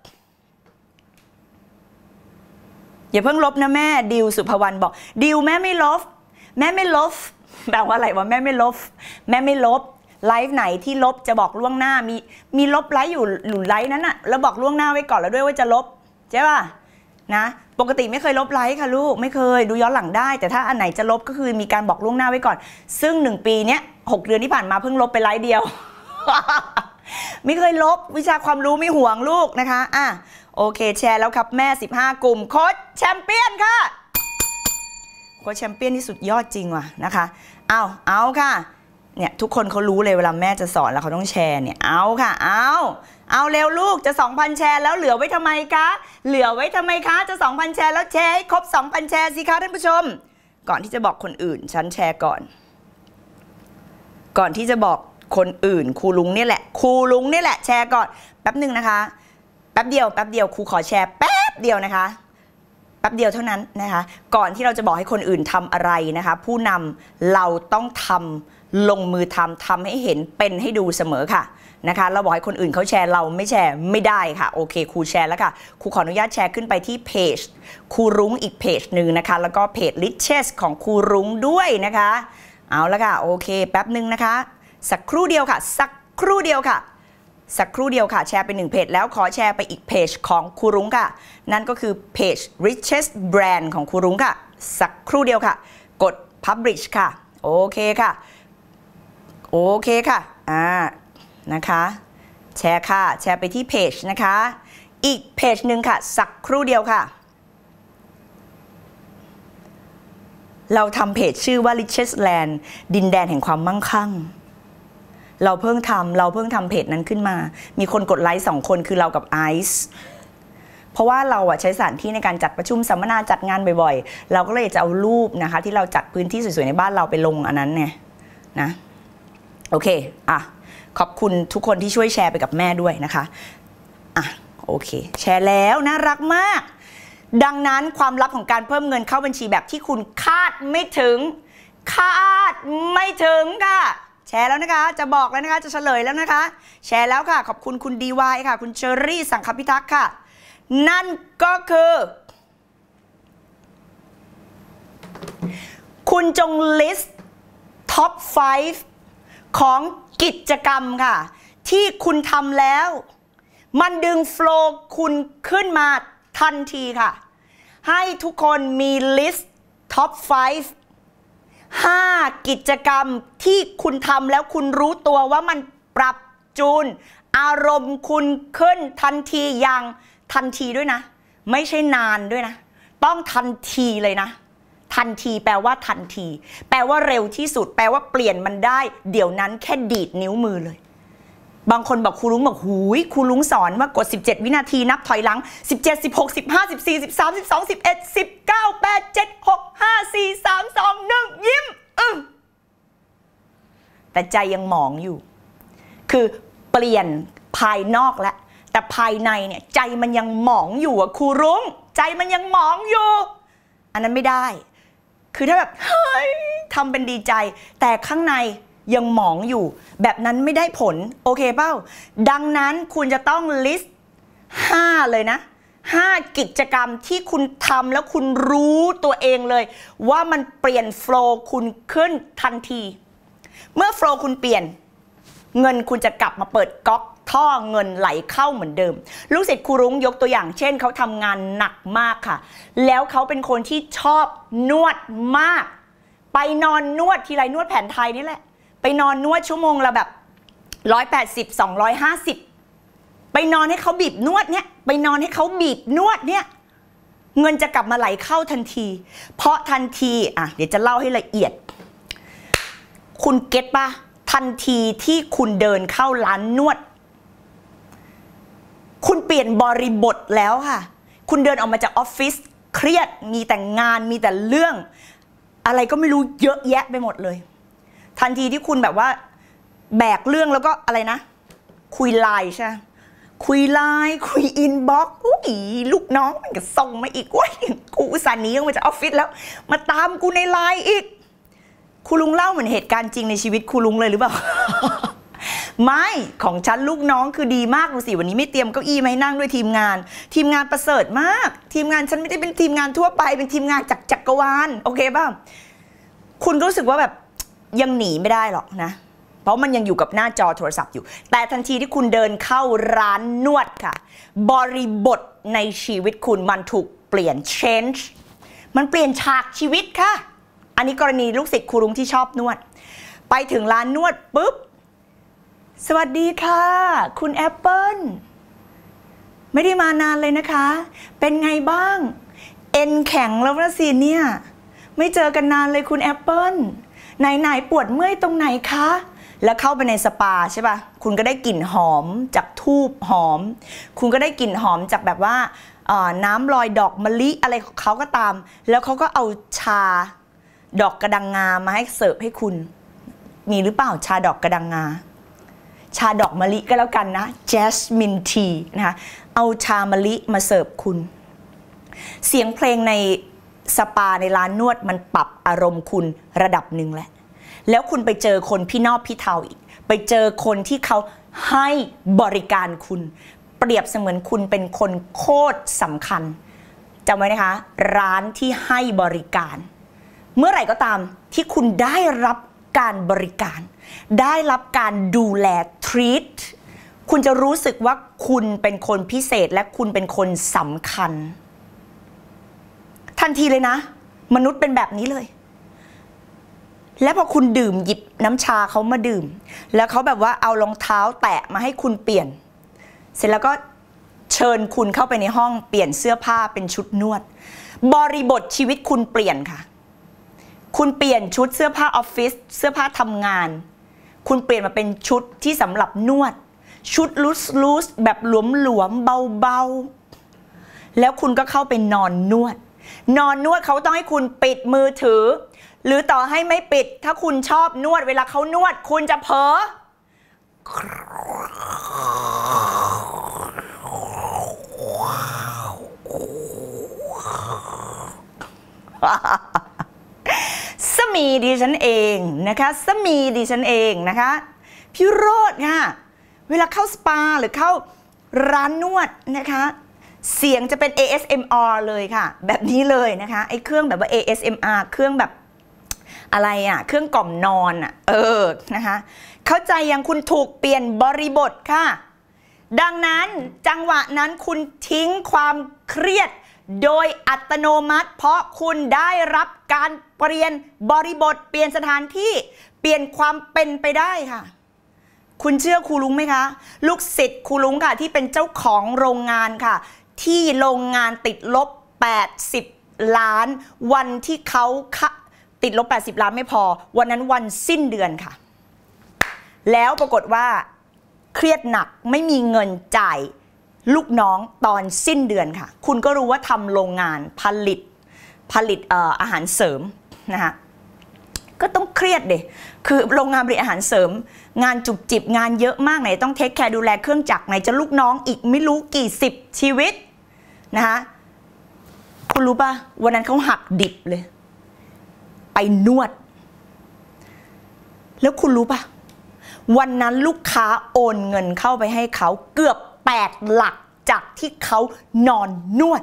อย่าเพิ่งลบนะแม่ดิวสุภวรรณบอกดิวแม่ไม่ลบแม่ไม่ลบแปลว่าอะไรวะแม่ไม่ลบแม่ไม่ลบไลฟ์ไหนที่ลบจะบอกล่วงหน้ามีมีลบไลฟ์อยู่หลุดไลฟ์นั้นอะแล้วบอกล่วงหน้าไว้ก่อนแล้วด้วยว่าจะลบใช่ป่ะนะปกติไม่เคยลบไลฟ์ค่ะลูกไม่เคยดูย้อนหลังได้แต่ถ้าอันไหนจะลบก็คือมีการบอกล่วงหน้าไว้ก่อนซึ่งหนึ่งปีเนี้ยหกเดือนที่ผ่านมาเพิ่งลบไปไลฟ์เดียวไม่เคยลบวิชาความรู้ไม่ห่วงลูกนะคะอ่ะโอเคแชร์แล้วครับแม่สิบห้ากลุ่มโค้ชแชมเปี้ยนค่ะโค้ชแชมเปี้ยนนี่สุดยอดจริงว่ะนะคะเอาเอาค่ะเนี่ยทุกคนเขารู้เลยเวลาแม่จะสอนแล้วเขาต้องแชร์เนี่ยเอาค่ะเอาเอาเร็วลูกจะ สองพัน แชร์แล้วเหลือไว้ทำไมคะเหลือไว้ทำไมคะจะ สองพัน แชร์แล้วแชร์ให้ครบ สองพัน แชร์สิคะท่านผู้ชมก่อนที่จะบอกคนอื่นฉันแชร์ก่อนก่อนที่จะบอกคนอื่นครูลุงนี่แหละครูลุงนี่แหละแชร์ก่อนแป๊บหนึ่งนะคะแป๊บเดียวแป๊บเดียวครูขอแชร์แป๊บเดียวนะคะแป๊บเดียวเท่านั้นนะคะก่อนที่เราจะบอกให้คนอื่นทำอะไรนะคะผู้นำเราต้องทำลงมือทำทำให้เห็นเป็นให้ดูเสมอค่ะนะคะเราบอกให้คนอื่นเขาแชร์เราไม่แชร์ไม่ได้ค่ะโอเคครูแชร์แล้วค่ะครูขออนุญาตแชร์ขึ้นไปที่เพจครูรุ้งอีกเพจหนึ่งนะคะแล้วก็เพจ Riches ของครูรุ้งด้วยนะคะเอาละค่ะโอเคแป๊บหนึ่งนะคะสักครู่เดียวค่ะสักครู่เดียวค่ะสักครู่เดียวค่ะแชร์ไปหนึ่งเพจแล้วขอแชร์ไปอีกเพจของครูรุ้งค่ะนั่นก็คือเพจ Riches Brand ของครูรุ้งค่ะสักครู่เดียวค่ะกด Publish ค่ะโอเคค่ะโอเคค่ะอ่านะคะแชร์ค่ะแชร์ไปที่เพจนะคะอีกเพจหนึ่งค่ะสักครู่เดียวค่ะเราทำเพจชื่อว่า Riches Land ดินแดนแห่งความมั่งคั่งเราเพิ่งทำเราเพิ่งทำเพจนั้นขึ้นมามีคนกดไลค์สองคนคือเรากับไอซ์เพราะว่าเราอะใช้สถานที่ในการจัดประชุมสัมมนาจัดงานบ่อยๆเราก็เลยจะเอารูปนะคะที่เราจัดพื้นที่สวยๆในบ้านเราไปลงอันนั้นเนี่ยนะโอเคอ่ะขอบคุณทุกคนที่ช่วยแชร์ไปกับแม่ด้วยนะคะอ่ะโอเคแชร์แล้วน่ารักมากดังนั้นความลับของการเพิ่มเงินเข้าบัญชีแบบที่คุณคาดไม่ถึงคาดไม่ถึงค่ะแชร์แล้วนะคะจะบอกแล้วนะคะจะเฉลยแล้วนะคะแชร์แล้วค่ะขอบคุณคุณดีวายค่ะคุณเชอรี่สังคพิทักษ์ค่ะนั่นก็คือคุณจงลิสต์ท็อปไฟว์ของกิจกรรมค่ะที่คุณทำแล้วมันดึงโฟลว์คุณขึ้นมาทันทีค่ะให้ทุกคนมีลิสต์ท็อปไฟว์ห้ากิจกรรมที่คุณทำแล้วคุณรู้ตัวว่ามันปรับจูนอารมณ์คุณขึ้นทันทีอย่างทันทีด้วยนะไม่ใช่นานด้วยนะต้องทันทีเลยนะทันทีแปลว่าทันทีแปลว่าเร็วที่สุดแปลว่าเปลี่ยนมันได้เดี๋ยวนั้นแค่ดีดนิ้วมือเลยบางคนบอกครูลุงบอกหูยครูลุงสอนว่ากดสิบเจ็ดวินาทีนับถอยหลังสิบเจ็ด สิบหก สิบห้า สิบสี่ สิบสาม สิบสอง สิบเอ็ด สิบเก้า แปด เจ็ด หก ห้า สี่ สาม สอง หนึ่งยิ้มอึ้งแต่ใจยังหมองอยู่คือเปลี่ยนภายนอกแล้วแต่ภายในเนี่ยใจมันยังหมองอยู่อะครูรุ้งใจมันยังหมองอยู่อันนั้นไม่ได้คือถ้าแบบเฮ้ยทำเป็นดีใจแต่ข้างในยังหมองอยู่แบบนั้นไม่ได้ผลโอเคเปล่าดังนั้นคุณจะต้องลิสต์ห้าเลยนะห้ากิจกรรมที่คุณทำแล้วคุณรู้ตัวเองเลยว่ามันเปลี่ยนโฟลว์คุณขึ้นทันทีเมื่อโฟลว์คุณเปลี่ยนเงินคุณจะกลับมาเปิดก๊อกท่อเงินไหลเข้าเหมือนเดิมลูกศิษย์ครูรุ้งยกตัวอย่างเช่นเขาทำงานหนักมากค่ะแล้วเขาเป็นคนที่ชอบนวดมากไปนอนนวดทีไรนวดแผนไทยนี่แหละไปนอนนวดชั่วโมงละแบบหนึ่งร้อยแปดสิบ สองร้อยห้าสิบไปนอนให้เขาบีบนวดเนี่ยไปนอนให้เขาบีบนวดเนี่ยเงินจะกลับมาไหลเข้าทันทีเพราะทันทีอ่ะเดี๋ยวจะเล่าให้ละเอียดคุณเก็ตปะทันทีที่คุณเดินเข้าร้านนวดคุณเปลี่ยนบริบทแล้วค่ะคุณเดินออกมาจากออฟฟิศเครียดมีแต่งานมีแต่เรื่องอะไรก็ไม่รู้เยอะแยะไปหมดเลยทันทีที่คุณแบบว่าแบกเรื่องแล้วก็อะไรนะคุยไลน์ใช่คุยไลน์คุยอินบ็อกซ์อุ้ยลูกน้องมันก็ส่งมาอีกว้ยกูอุตส่าห์หนีออกมาจากออฟฟิศแล้วมาตามกูในไลน์อีกครูลุงเล่าเหมือนเหตุการณ์จริงในชีวิตครูลุงเลยหรือเปล่า ไม่ของฉันลูกน้องคือดีมากดูสิวันนี้ไม่เตรียมเก้าอี้มาให้นั่งด้วยทีมงานทีมงานประเสริฐมากทีมงานฉันไม่ได้เป็นทีมงานทั่วไปเป็นทีมงานจากจักรวาลโอเคป่ะคุณก็รู้สึกว่าแบบยังหนีไม่ได้หรอกนะเพราะมันยังอยู่กับหน้าจอโทรศัพท์อยู่แต่ทันทีที่คุณเดินเข้าร้านนวดค่ะบริบทในชีวิตคุณมันถูกเปลี่ยน change มันเปลี่ยนฉากชีวิตค่ะอันนี้กรณีลูกศิษย์ครูรุ้งที่ชอบนวดไปถึงร้านนวดปุ๊บสวัสดีค่ะคุณแอปเปิลไม่ได้มานานเลยนะคะเป็นไงบ้างเอ็นแข็งแล้วนะสิเนี่ยไม่เจอกันนานเลยคุณแอปเปิลไหนๆปวดเมื่อยตรงไหนคะแล้วเข้าไปในสปาใช่ป่ะคุณก็ได้กลิ่นหอมจากธูปหอมคุณก็ได้กลิ่นหอมจากแบบว่าน้ำลอยดอกมะลิอะไรของเขาก็ตามแล้วเขาก็เอาชาดอกกระดังงามาให้เสิร์ฟให้คุณมีหรือเปล่าชาดอกกระดังงาชาดอกมะลิก็แล้วกันนะ Jasmine Tea นะคะเอาชามะลิมาเสิร์ฟคุณเสียงเพลงในสปาในร้านนวดมันปรับอารมณ์คุณระดับหนึ่งแหละแล้วคุณไปเจอคนพี่นอบพี่เทาอีกไปเจอคนที่เขาให้บริการคุณเปรียบเสมือนคุณเป็นคนโคตรสำคัญจำไว้นะคะร้านที่ให้บริการเมื่อไหร่ก็ตามที่คุณได้รับการบริการได้รับการดูแล treat คุณจะรู้สึกว่าคุณเป็นคนพิเศษและคุณเป็นคนสำคัญทันทีเลยนะมนุษย์เป็นแบบนี้เลยและพอคุณดื่มหยิบน้ำชาเขามาดื่มแล้วเขาแบบว่าเอารองเท้าแตะมาให้คุณเปลี่ยนเสร็จแล้วก็เชิญคุณเข้าไปในห้องเปลี่ยนเสื้อผ้าเป็นชุดนวดบริบทชีวิตคุณเปลี่ยนค่ะคุณเปลี่ยนชุดเสื้อผ้าออฟฟิศเสื้อผ้าทำงานคุณเปลี่ยนมาเป็นชุดที่สำหรับนวดชุดลูสลูสแบบหลวมหลวมเบาๆแล้วคุณก็เข้าไปนอนนวดนอนนวดเขาต้องให้คุณปิดมือถือหรือต่อให้ไม่ปิดถ้าคุณชอบนวดเวลาเขานวดคุณจะเผลอสมีดิฉันเองนะคะสมีดิฉันเองนะคะพี่โรจน์ค่ะเวลาเข้าสปาหรือเข้าร้านนวดนะคะเสียงจะเป็น เอ เอส เอ็ม อาร์ เลยค่ะแบบนี้เลยนะคะไอ้เครื่องแบบว่า เอ เอส เอ็ม อาร์ เครื่องแบบอะไรอ่ะเครื่องกล่อมนอนอ่ะเออนะคะเข้าใจยังคุณถูกเปลี่ยนบริบทค่ะดังนั้นจังหวะนั้นคุณทิ้งความเครียดโดยอัตโนมัติเพราะคุณได้รับการเปลี่ยนบริบทเปลี่ยนสถานที่เปลี่ยนความเป็นไปได้ค่ะคุณเชื่อครูลุงไหมคะลูกศิษย์ครูลุงค่ะที่เป็นเจ้าของโรงงานค่ะที่โรงงานติดลบแปดสิบล้านวันที่เขาติดลบแปดสิบล้านไม่พอวันนั้นวันสิ้นเดือนค่ะแล้วปรากฏว่าเครียดหนักไม่มีเงินจ่ายลูกน้องตอนสิ้นเดือนค่ะคุณก็รู้ว่าทำโรงงานผลิตผลิตเอ่ออาหารเสริมนะคะก็ต้องเครียดเด็คือโรงงานผลิตอาหารเสริมงานจุกจิบงานเยอะมากไหนต้องเทคแคร์ดูแลเครื่องจักรไหนจะลูกน้องอีกไม่รู้กี่สิบชีวิตนะคะคุณรู้ป่ะวันนั้นเขาหักดิบเลยไปนวดแล้วคุณรู้ป่ะวันนั้นลูกค้าโอนเงินเข้าไปให้เขาเกือบแปดหลักจากที่เขานอนนวด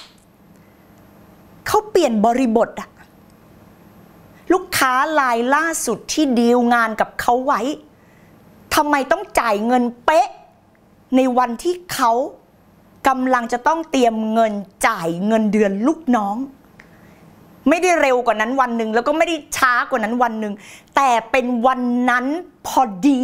เขาเปลี่ยนบริบทอะลูกค้ารายล่าสุดที่ดีลงานกับเขาไว้ทำไมต้องจ่ายเงินเป๊ะในวันที่เขากำลังจะต้องเตรียมเงินจ่ายเงินเดือนลูกน้องไม่ได้เร็วกว่านั้นวันหนึ่งแล้วก็ไม่ได้ช้ากว่านั้นวันหนึ่งแต่เป็นวันนั้นพอดี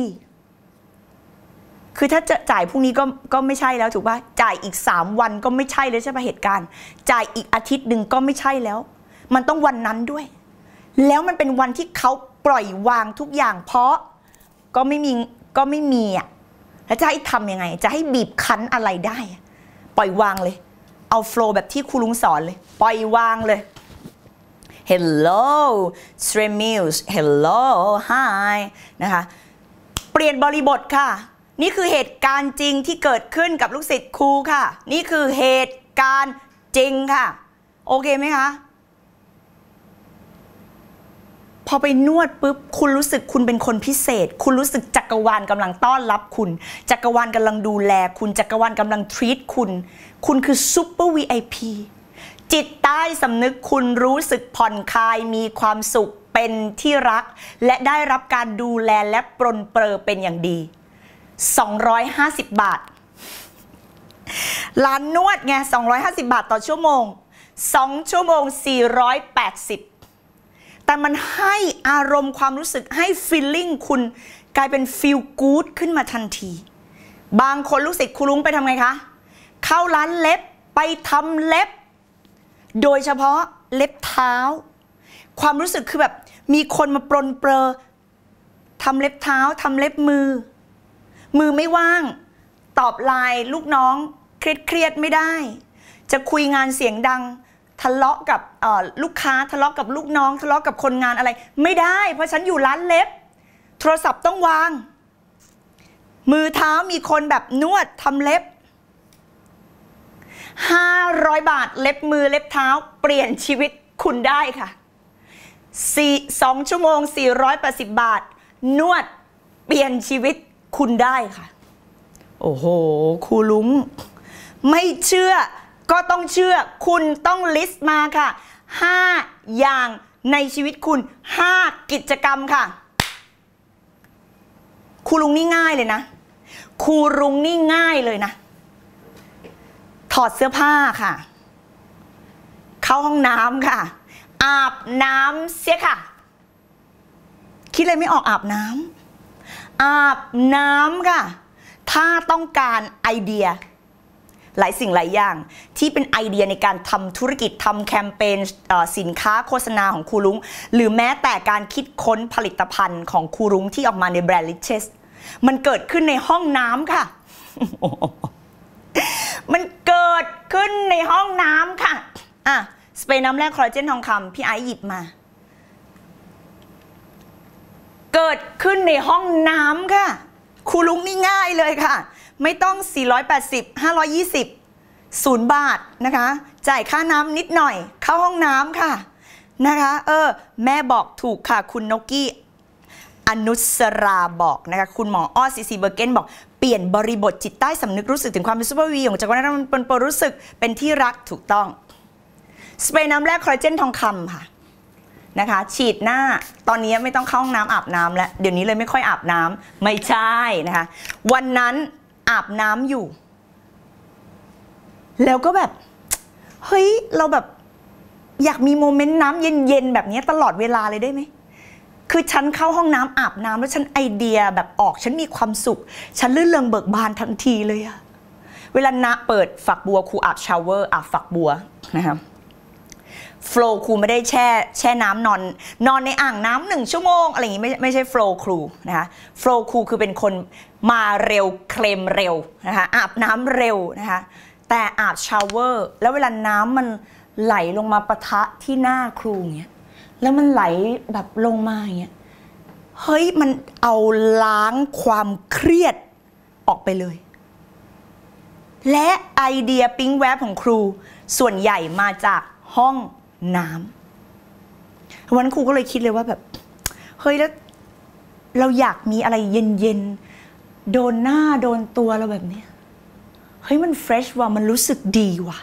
คือถ้าจะจ่ายพรุ่งนี้ก็ก็ไม่ใช่แล้วถูกป่ะจ่ายอีกสามวันก็ไม่ใช่เลยใช่ป่ะเหตุการณ์จ่ายอีกอาทิตย์หนึ่งก็ไม่ใช่แล้วมันต้องวันนั้นด้วยแล้วมันเป็นวันที่เขาปล่อยวางทุกอย่างเพราะก็ไม่มีก็ไม่มีอ่ะแล้วจะให้ทำยังไงจะให้บีบคั้นอะไรได้ปล่อยวางเลยเอาโฟล์แบบที่ครูลุงสอนเลยปล่อยวางเลย Hello Stream News Hello Hi นะคะเปลี่ยนบริบทค่ะนี่คือเหตุการณ์จริงที่เกิดขึ้นกับลูกศิษย์ครูค่ะนี่คือเหตุการณ์จริงค่ะโอเคไหมคะพอไปนวดปุ๊บคุณรู้สึกคุณเป็นคนพิเศษคุณรู้สึกจักรวาลกำลังต้อนรับคุณจักรวาลกำลังดูแลคุณจักรวาลกำลังทรีตคุณคุณคือซูเปอร์ วี ไอ พี จิตใต้สำนึกคุณรู้สึกผ่อนคลายมีความสุขเป็นที่รักและได้รับการดูแลและปรนเปรอเป็นอย่างดีสองร้อยห้าสิบบาทร้านนวดไงสองร้อยห้าสิบบาทต่อชั่วโมงสองชั่วโมงสี่ร้อยแปดสิบแต่มันให้อารมณ์ความรู้สึกให้ฟีลลิ่งคุณกลายเป็นฟีลกู๊ดขึ้นมาทันทีบางคนลูกศิษย์ครูรุ้งไปทำไงคะเข้าร้านเล็บไปทำเล็บโดยเฉพาะเล็บเท้าความรู้สึกคือแบบมีคนมาปรนเปรอทำเล็บเท้าทำเล็บมือมือไม่ว่างตอบไลน์ลูกน้องเครียดเครียดไม่ได้จะคุยงานเสียงดังทะเลาะกับลูกค้าทะเลาะกับลูกน้องทะเลาะกับคนงานอะไรไม่ได้เพราะฉันอยู่ร้านเล็บโทรศัพท์ต้องวางมือเท้ามีคนแบบนวดทำเล็บห้าร้อยบาทเล็บมือเล็บเท้าเปลี่ยนชีวิตคุณได้ค่ะสองชั่วโมงสี่ร้อยแปดสิบบาทนวดเปลี่ยนชีวิตคุณได้ค่ะโอ้โหครูลุงไม่เชื่อก็ต้องเชื่อคุณต้องลิสต์มาค่ะห้าอย่างในชีวิตคุณห้ากิจกรรมค่ะครูลุงนี่ง่ายเลยนะครูลุงนี่ง่ายเลยนะถอดเสื้อผ้าค่ะเข้าห้องน้ำค่ะอาบน้ำเสียค่ะคิดอะไรไม่ออกอาบน้ำอาบน้ำค่ะถ้าต้องการไอเดียหลายสิ่งหลายอย่างที่เป็นไอเดียในการทำธุรกิจทำแคมเปญสินค้าโฆษณาของครูลุงหรือแม้แต่การคิดค้นผลิตภัณฑ์ของครูลุงที่ออกมาในแบรนด์ลิเชสมันเกิดขึ้นในห้องน้ำค่ะ มันเกิดขึ้นในห้องน้ำค่ะอ่ะสเปรย์น้ำแร่คอลลาเจนทองคำพี่ไอซ์หยิบมาเกิดขึ้นในห้องน้ำค่ะครูลุงนี่ง่ายเลยค่ะไม่ต้องสี่ร้อยแปดสิบ ห้าร้อยยี่สิบศูนย์บาทนะคะจ่ายค่าน้ำนิดหน่อยเข้าห้องน้ำค่ะนะคะเออแม่บอกถูกค่ะคุณนกกี้อนุสราบอกนะคะคุณหมออ้อซีซีเบอร์เกนบอกเปลี่ยนบริบทจิตใต้สำนึกรู้สึกถึงความเป็นซูเปอร์วีของจักรวาลมันเป็นรู้สึกเป็นที่รักถูกต้องสเปรย์น้ำแร่คอลลาเจนทองคำค่ะนะคะฉีดหน้าตอนนี้ไม่ต้องเข้าห้องน้ำอาบน้ำแล้วเดี๋ยวนี้เลยไม่ค่อยอาบน้ำไม่ใช่นะคะวันนั้นอาบน้ำอยู่แล้วก็แบบเฮ้ยเราแบบอยากมีโมเมนต์น้ำเย็นๆแบบนี้ตลอดเวลาเลยได้ไหมคือฉันเข้าห้องน้ำอาบน้ำแล้วฉันไอเดียแบบออกฉันมีความสุขฉันลื่นเริงเบิกบานทันทีเลยอะเวลาณเปิดฝักบัวครูอาบชาวเวอร์อาบฝักบัวนะครับโฟล์ครูไม่ได้แช่แช่น้ำนอนนอนในอ่างน้ำหนึ่งชั่วโมงอะไรอย่างนี้ไม่ไม่ใช่โฟล์ครูนะคะโฟล์ครูคือเป็นคนมาเร็วเคลมเร็วนะคะอาบน้ำเร็วนะคะแต่อาบชาวเวอร์แล้วเวลาน้ำมันไหลลงมาปะทะที่หน้าครูเงี้ยแล้วมันไหลแบบลงมาอย่างเงี้ยเฮ้ยมันเอาล้างความเครียดออกไปเลยและไอเดียปิ๊งแวบของครูส่วนใหญ่มาจากห้องน้ำวันครูก็เลยคิดเลยว่าแบบเฮ้ยแล้วเราอยากมีอะไรเย็นๆโดนหน้าโดนตัวเราแบบนี้เฮ้ยมันเฟรชว่ะมันรู้สึกดีว่ะ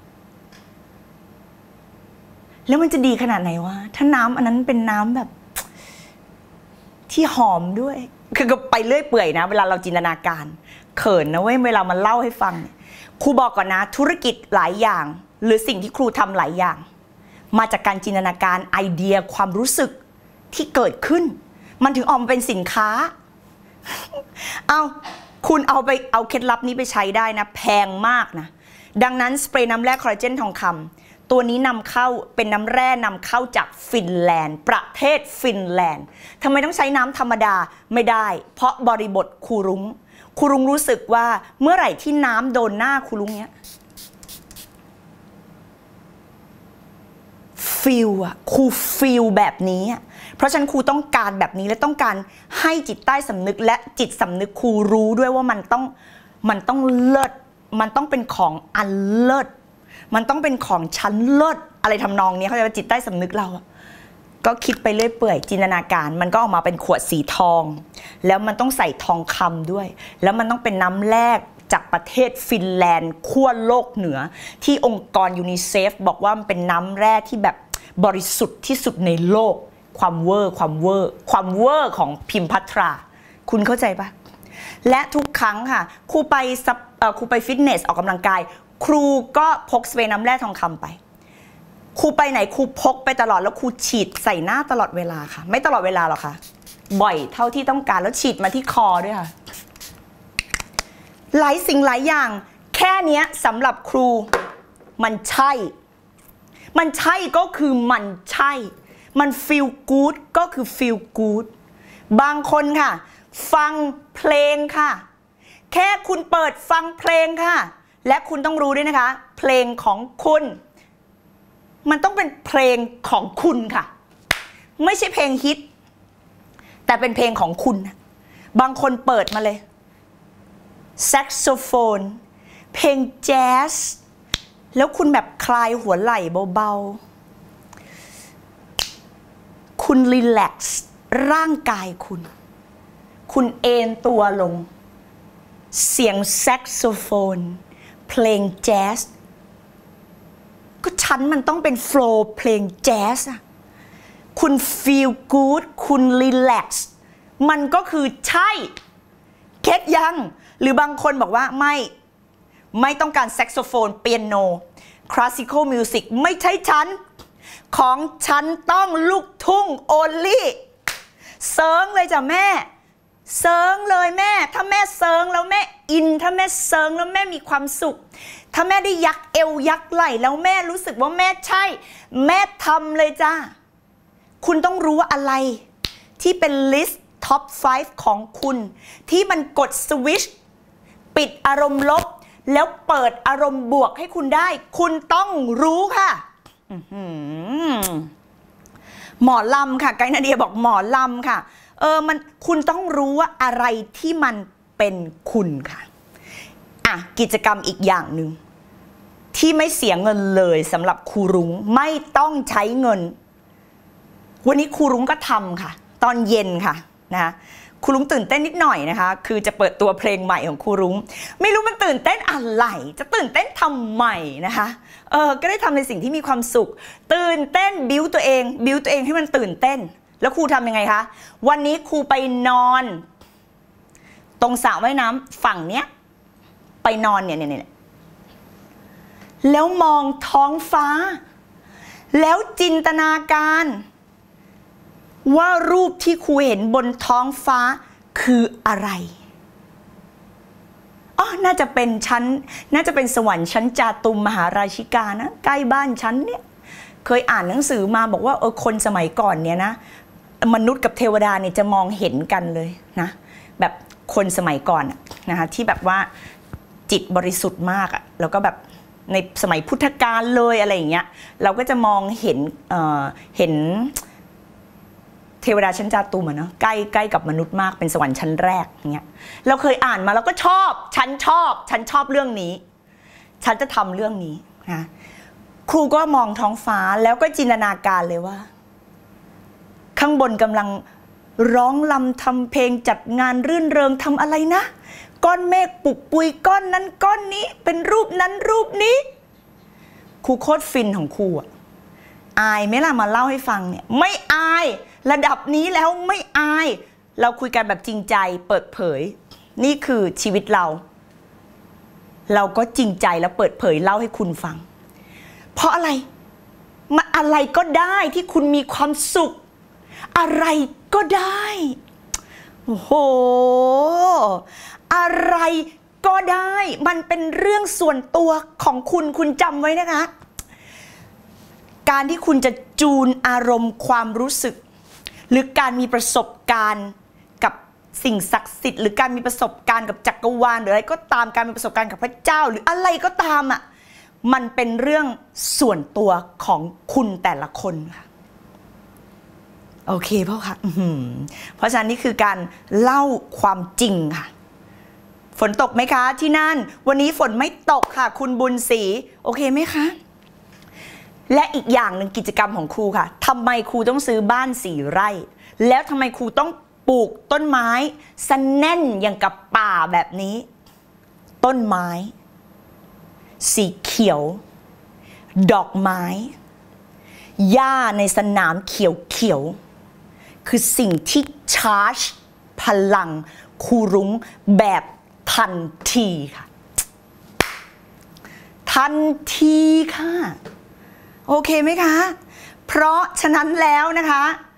แล้วมันจะดีขนาดไหนวะถ้าน้ำอันนั้นเป็นน้ำแบบที่หอมด้วยคือก็ไปเรื่อยเปื่อยนะเวลาเราจินตนาการเขินนะเว้ยเวลามันเล่าให้ฟังครูบอกก่อนนะธุรกิจหลายอย่างหรือสิ่งที่ครูทำหลายอย่างมาจากการจินตนาการไอเดียความรู้สึกที่เกิดขึ้นมันถึงออกมาเป็นสินค้าเอาคุณเอาไปเอาเคล็ดลับนี้ไปใช้ได้นะแพงมากนะดังนั้นสเปรย์น้ำแร่คอลลาเจนทองคำตัวนี้นำเข้าเป็นน้ำแร่นำเข้าจากฟินแลนด์ประเทศฟินแลนด์ทำไมต้องใช้น้ำธรรมดาไม่ได้เพราะบริบทครูรุ้งครูรุ้งรู้สึกว่าเมื่อไหร่ที่น้ำโดนหน้าครูรุ้งเนี้ยฟิลอะครูฟิลแบบนี้เพราะฉะนั้นครูต้องการแบบนี้และต้องการให้จิตใต้สำนึกและจิตสำนึกครูรู้ด้วยว่ามันต้องมันต้องเลิศมันต้องเป็นของอันเลิศมันต้องเป็นของชั้นเลิศอะไรทำนองนี้เขาจะว่าจิตใต้สำนึกเราอะก็คิดไปเรื่อยเปื่อยจินตนาการมันก็ออกมาเป็นขวดสีทองแล้วมันต้องใส่ทองคำด้วยแล้วมันต้องเป็นน้ำแร่จากประเทศฟินแลนด์ขั้วโลกเหนือที่องค์กรยูนิเซฟบอกว่ามันเป็นน้ำแร่ที่แบบบริสุทธิ์ที่สุดในโลกความเวอร์ความเวอร์ความเวอร์ของพิมพ์พัทราคุณเข้าใจปะและทุกครั้งค่ะครูไปครูไปฟิตเนสออกกำลังกายครูก็พกสเปรย์น้ำแร่ทองคำไปครูไปไหนครูพกไปตลอดแล้วครูฉีดใส่หน้าตลอดเวลาค่ะไม่ตลอดเวลาหรอกค่ะบ่อยเท่าที่ต้องการแล้วฉีดมาที่คอด้วยค่ะหลายสิ่งหลายอย่างแค่นี้สำหรับครูมันใช่มันใช่ก็คือมันใช่มัน feel good ก็คือ feel good บางคนค่ะฟังเพลงค่ะแค่คุณเปิดฟังเพลงค่ะและคุณต้องรู้ด้วยนะคะเพลงของคุณมันต้องเป็นเพลงของคุณค่ะไม่ใช่เพลงฮิตแต่เป็นเพลงของคุณบางคนเปิดมาเลยแซกโซโฟนเพลงแจ๊สแล้วคุณแบบคลายหัวไหล่เบาๆคุณรีแลกซ์ร่างกายคุณคุณเอนตัวลงเสียงแซกโซโฟนเพลงแจ๊สก็ฉันมันต้องเป็นโฟลว์เพลงแจ๊สอะคุณ feel good คุณ relax มันก็คือใช่เก็ตยังหรือบางคนบอกว่าไม่ไม่ต้องการแซกโซโฟนเปียโนคลาสสิคอลมิวสิกไม่ใช่ฉันของฉันต้องลูกทุ่งโอลี่เซิร์งเลยจ้ะแม่เซิร์งเลยแม่ถ้าแม่เซิร์งแล้วแม่อินถ้าแม่เซิร์งแล้วแม่มีความสุขถ้าแม่ได้ยักเอวยักไหล่แล้วแม่รู้สึกว่าแม่ใช่แม่ทำเลยจ้าคุณต้องรู้ว่าอะไรที่เป็นลิสต์ท็อปไฟว์ของคุณที่มันกดสวิตช์ปิดอารมณ์ลบแล้วเปิดอารมณ์บวกให้คุณได้คุณต้องรู้ค่ะหมอลำค่ะไกด์นาเดียบอกหมอลำค่ะเออมันคุณต้องรู้ว่าอะไรที่มันเป็นคุณค่ะอ่ะกิจกรรมอีกอย่างหนึ่งที่ไม่เสียเงินเลยสำหรับครูรุ้งไม่ต้องใช้เงินวันนี้ครูรุ้งก็ทำค่ะตอนเย็นค่ะนะคะครูรุ้งตื่นเต้นนิดหน่อยนะคะคือจะเปิดตัวเพลงใหม่ของครูรุ้งไม่รู้มันตื่นเต้นอะไรจะตื่นเต้นทำไมนะคะเออก็ได้ทำในสิ่งที่มีความสุขตื่นเต้นบิ้วตัวเองบิ้วตัวเองให้มันตื่นเต้นแล้วครูทำยังไงคะวันนี้ครูไปนอนตรงสระว่ายน้ำฝั่งเนี้ยไปนอนเนี่ยเนี่ยแล้วมองท้องฟ้าแล้วจินตนาการว่ารูปที่ครูเห็นบนท้องฟ้าคืออะไรอ๋อน่าจะเป็นชั้นน่าจะเป็นสวรรค์ชั้นจาตุมมหาราชิกานะใกล้บ้านชั้นเนี่ยเคยอ่านหนังสือมาบอกว่าเออคนสมัยก่อนเนี่ยนะมนุษย์กับเทวดาเนี่ยจะมองเห็นกันเลยนะแบบคนสมัยก่อนนะคะที่แบบว่าจิตบริสุทธิ์มากอะแล้วก็แบบในสมัยพุทธกาลเลยอะไรอย่างเงี้ยเราก็จะมองเห็นเอ่อเห็นเทวดาชั้นจาตุมอะเนาะใกล้ใกล้กับมนุษย์มากเป็นสวรรค์ชั้นแรกเงี้ยเราเคยอ่านมาเราก็ชอบฉันชอบฉันชอบเรื่องนี้ฉันจะทำเรื่องนี้นะครูก็มองท้องฟ้าแล้วก็จินตนาการเลยว่าข้างบนกำลังร้องลำทำเพลงจัดงานรื่นเริงทำอะไรนะก้อนเมฆปุกปุยก้อนนั้นก้อนนี้เป็นรูปนั้นรูปนี้ครูโคตรฟินของครูอะอายไหมล่ะมาเล่าให้ฟังเนี่ยไม่อายระดับนี้แล้วไม่อายเราคุยกันแบบจริงใจเปิดเผยนี่คือชีวิตเราเราก็จริงใจแล้วเปิดเผยเล่าให้คุณฟังเพราะอะไรมันอะไรก็ได้ที่คุณมีความสุขอะไรก็ได้โอ้โหอะไรก็ได้มันเป็นเรื่องส่วนตัวของคุณคุณจำไว้นะคะการที่คุณจะจูนอารมณ์ความรู้สึกหรือการมีประสบการณ์กับสิ่งศักดิ์สิทธิ์หรือการมีประสบการณ์กับจักรวาลหรืออะไรก็ตามการมีประสบการณ์กับพระเจ้าหรืออะไรก็ตามอ่ะมันเป็นเรื่องส่วนตัวของคุณแต่ละคนค่ะโอเคพ่อค่ะเพราะฉะนั้นนี่คือการเล่าความจริงค่ะฝนตกไหมคะที่นั่นวันนี้ฝนไม่ตกค่ะคุณบุญศรีโอเคไหมคะและอีกอย่างหนึ่งกิจกรรมของครูค่ะทำไมครูต้องซื้อบ้านสี่ไร่แล้วทำไมครูต้องปลูกต้นไม้สะแน่นอย่างกับป่าแบบนี้ต้นไม้สีเขียวดอกไม้หญ้าในสนามเขียวๆคือสิ่งที่ชาร์จพลังครูรุ้งแบบทันทีค่ะทันทีค่ะโอเคไหมคะเพราะฉะนั้นแล้วนะคะ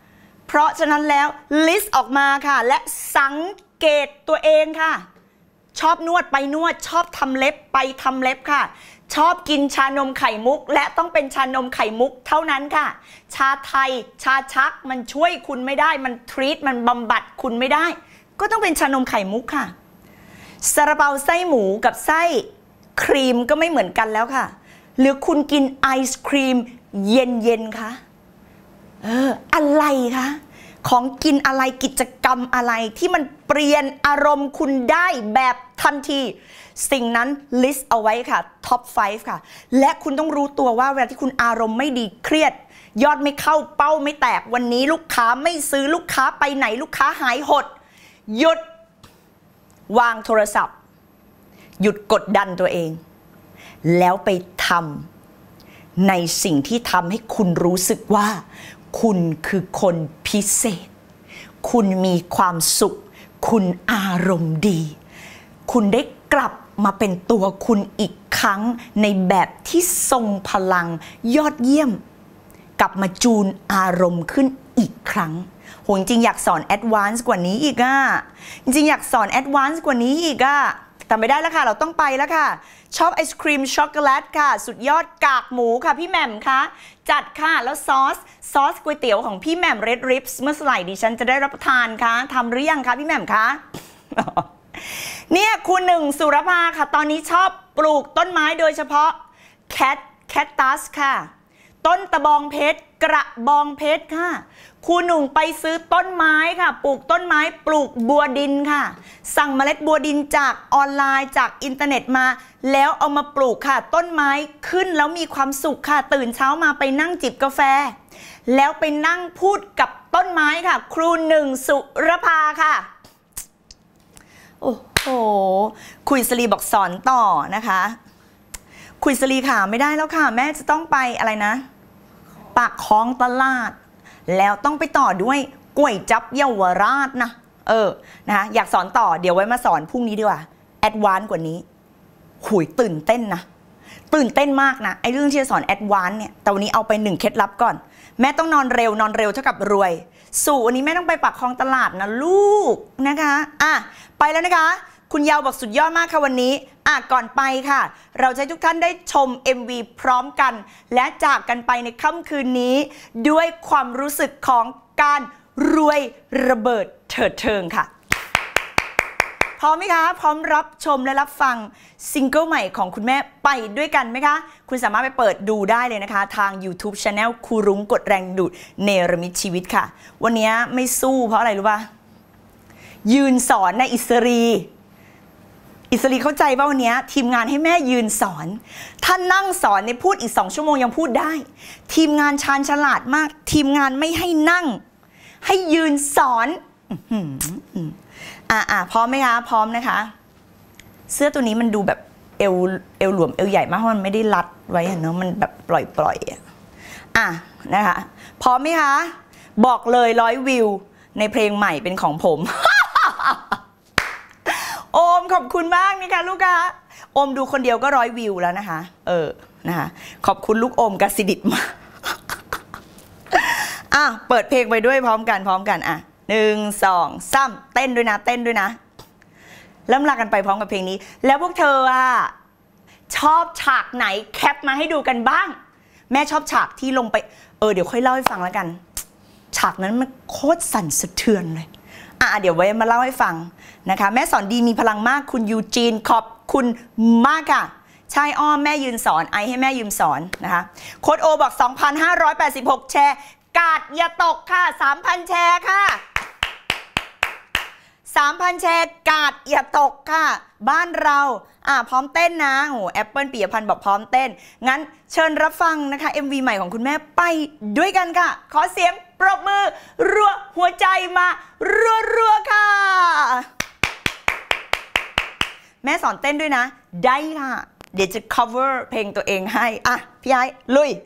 เพราะฉะนั้นแล้วลิสต์ออกมาค่ะและสังเกตตัวเองค่ะชอบนวดไปนวดชอบทำเล็บไปทำเล็บค่ะชอบกินชานมไข่มุกและต้องเป็นชานมไข่มุกเท่านั้นค่ะชาไทยชาชักมันช่วยคุณไม่ได้มันทรีตมันบำบัดคุณไม่ได้ก็ต้องเป็นชานมไข่มุกค่ะซาลาเปาไส้หมูกับไส้ครีมก็ไม่เหมือนกันแล้วค่ะหรือคุณกินไอศครีมเย็นๆคะเอออะไรคะของกินอะไรกิจกรรมอะไรที่มันเปลี่ยนอารมณ์คุณได้แบบทันทีสิ่งนั้นลิสต์เอาไว้ค่ะท็อปห้าค่ะและคุณต้องรู้ตัวว่าเวลาที่คุณอารมณ์ไม่ดีเครียดยอดไม่เข้าเป้าไม่แตกวันนี้ลูกค้าไม่ซื้อลูกค้าไปไหนลูกค้าหายหดหยุดวางโทรศัพท์หยุดกดดันตัวเองแล้วไปทำในสิ่งที่ทำให้คุณรู้สึกว่าคุณคือคนพิเศษคุณมีความสุขคุณอารมณ์ดีคุณได้กลับมาเป็นตัวคุณอีกครั้งในแบบที่ทรงพลังยอดเยี่ยมกลับมาจูนอารมณ์ขึ้นอีกครั้งโหจริงๆอยากสอนแอดวานซ์กว่านี้อีกอ่ะจริงๆอยากสอนแอดวานซ์กว่านี้อีกอ่ะแต่ไม่ได้แล้วค่ะเราต้องไปแล้วค่ะชอบไอศครีมช็อกโกแลตค่ะสุดยอดกากหมูค่ะพี่แหม่มคะจัดค่ะแล้วซอสซอสก๋วยเตี๋ยวของพี่แหม่มเรดริปส์เมื่อไหร่ดิฉันจะได้รับประทานคะทำหรือยังคะพี่แหม่มคะเนี่ยคุณหนึ่งสุรภาค่ะตอนนี้ชอบปลูกต้นไม้โดยเฉพาะแคทแคตตัสค่ะต้นตะบองเพชรกระบองเพชรค่ะครูหนุ่มไปซื้อต้นไม้ค่ะปลูกต้นไม้ปลูกบัวดินค่ะสั่งเมล็ดบัวดินจากออนไลน์จากอินเทอร์เน็ตมาแล้วเอามาปลูกค่ะต้นไม้ขึ้นแล้วมีความสุขค่ะตื่นเช้ามาไปนั่งจิบกาแฟแล้วไปนั่งพูดกับต้นไม้ค่ะครูหนึ่งสุรภาค่ะโอ้โหคุยสลีบอกสอนต่อนะคะคุยสลีค่ะไม่ได้แล้วค่ะแม่จะต้องไปอะไรนะปากคลองตลาดแล้วต้องไปต่อด้วยก๋วยจั๊บเยาวราชนะเออนะคะอยากสอนต่อเดี๋ยวไว้มาสอนพรุ่งนี้ดีกว่าแอดวานซ์กว่านี้หุยตื่นเต้นนะตื่นเต้นมากนะไอ้เรื่องที่จะสอนแอดวานซ์เนี่ยแต่วันนี้เอาไปหนึ่งเคล็ดลับก่อนแม่ต้องนอนเร็วนอนเร็วเท่ากับรวยสู่วันนี้แม่ต้องไปปากคลองตลาดนะลูกนะคะอ่ะไปแล้วนะคะคุณยาวบอกสุดยอดมากค่ะวันนี้อ่ะก่อนไปค่ะเราจะให้ทุกท่านได้ชม เอ็ม วี พร้อมกันและจากกันไปในค่ำคืนนี้ด้วยความรู้สึกของการรวยระเบิดเถิดเทิงค่ะพร้อมไหมคะพร้อมรับชมและรับฟังซิงเกิลใหม่ของคุณแม่ไปด้วยกันไหมคะคุณสามารถไปเปิดดูได้เลยนะคะทาง YouTube Channel ครูรุ้งกดแรงดูดเนรมิตชีวิตค่ะวันนี้ไม่สู้เพราะอะไรรู้ป่ะยืนสอนในอิสรีอิสรีเข้าใจว่าวันนี้ทีมงานให้แม่ยืนสอนถ้านั่งสอนในพูดอีกสองชั่วโมงยังพูดได้ทีมงานชาญฉลาดมากทีมงานไม่ให้นั่งให้ยืนสอนอ่าอ่าพร้อมไหมคะพร้อมนะคะเสื้อตัวนี้มันดูแบบเอวเอวหลวมเอวใหญ่มากเพราะมันไม่ได้รัดไว้เนาะมันแบบปล่อยปล่อยอ่ะนะคะพร้อมไหมคะบอกเลยร้อยวิวในเพลงใหม่เป็นของผมโอมขอบคุณมากนี่ค่ะลูกค้าโอมดูคนเดียวก็ร้อยวิวแล้วนะคะเออนะคะขอบคุณลูกโอมกสิดิตมาอ่ะเปิดเพลงไปด้วยพร้อมกันพร้อมกันอ่ะหนึ่งสองสามเต้นด้วยนะเต้นด้วยนะเริ่มลากันไปพร้อมกับเพลงนี้แล้วพวกเธออ่ะชอบฉากไหนแคปมาให้ดูกันบ้างแม่ชอบฉากที่ลงไปเออเดี๋ยวค่อยเล่าให้ฟังแล้วกันฉากนั้นมันโคตรสั่นสะเทือนเลยอ่ะเดี๋ยวไว้มาเล่าให้ฟังนะคะแม่สอนดีมีพลังมากคุณยูจีนขอบคุณมากค่ะใช่อ้อมแม่ยืนสอนไอให้แม่ยืมสอนนะคะโค้ดโอบอก สองพันห้าร้อยแปดสิบหก แชร์กาดอย่าตกค่ะ สามพัน แชร์ค่ะ สามพัน แชร์กาดอย่าตกค่ะบ้านเราอ่ะพร้อมเต้นนะโอ้แอปเปิลปียพันธ์บอกพร้อมเต้นงั้นเชิญรับฟังนะคะ เอ็ม วี ใหม่ของคุณแม่ไปด้วยกันค่ะขอเสียงปรบมือรัวหัวใจมารัวๆค่ะแม่สอนเต้นด้วยนะได้ค่ะเดี๋ยวจะ cover เพลงตัวเองให้อ่ะพี่ไอ้ลุย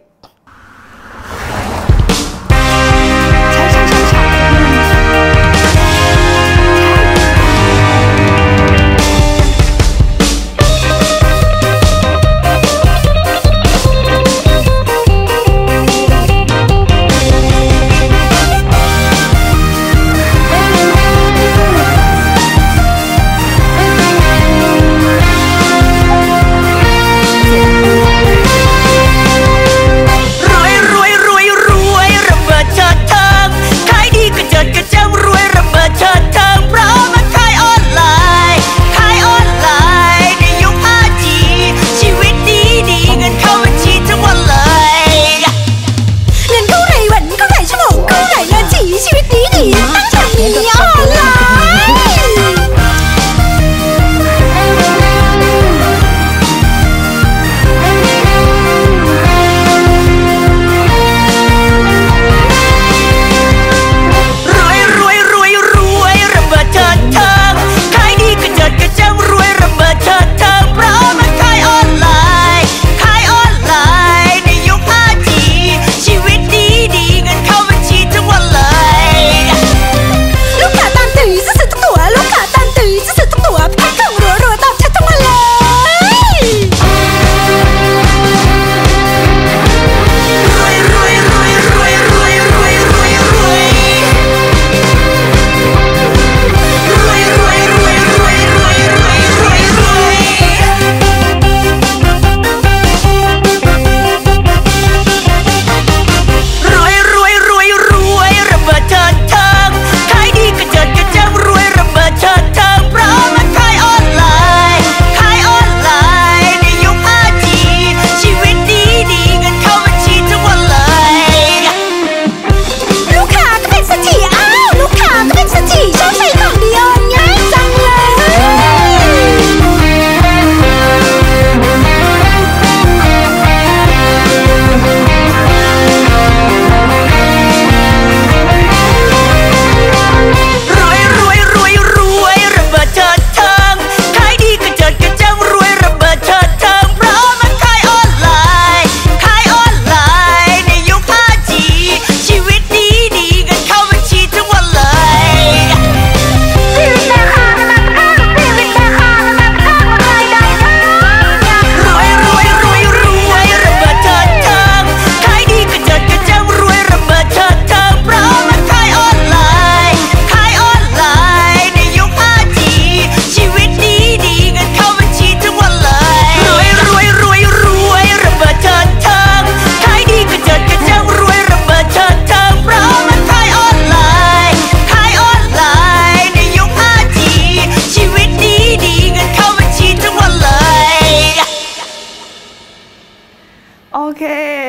เค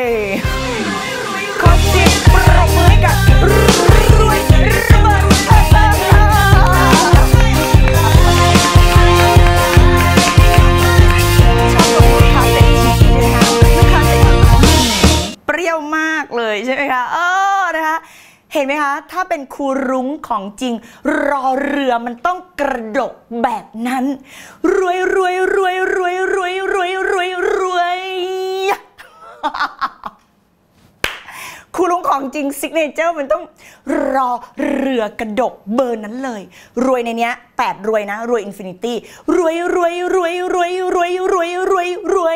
ขอเสียงปรบมือให้กับรวยรวยรวยชอบลูกค้าเศรษฐีเลยค่ะลูกค้าเศรษฐีเปรี้ยวมากเลยใช่ไหมคะเออนะคะเห็นไหมคะถ้าเป็นครูรุ้งของจริงรอเรือมันต้องกระดกแบบนั้นรวยรวยรวยรวยรวยรวยรวยรวยครูรุ้งของจริงซิกเนเจอร์มันต้องรอเรือกระดกเบอร์นั้นเลยรวยในเนี้ยแปดรวยนะรวยอินฟินิตี้รวยรวยรวยรวยรวยรวยรวยรวย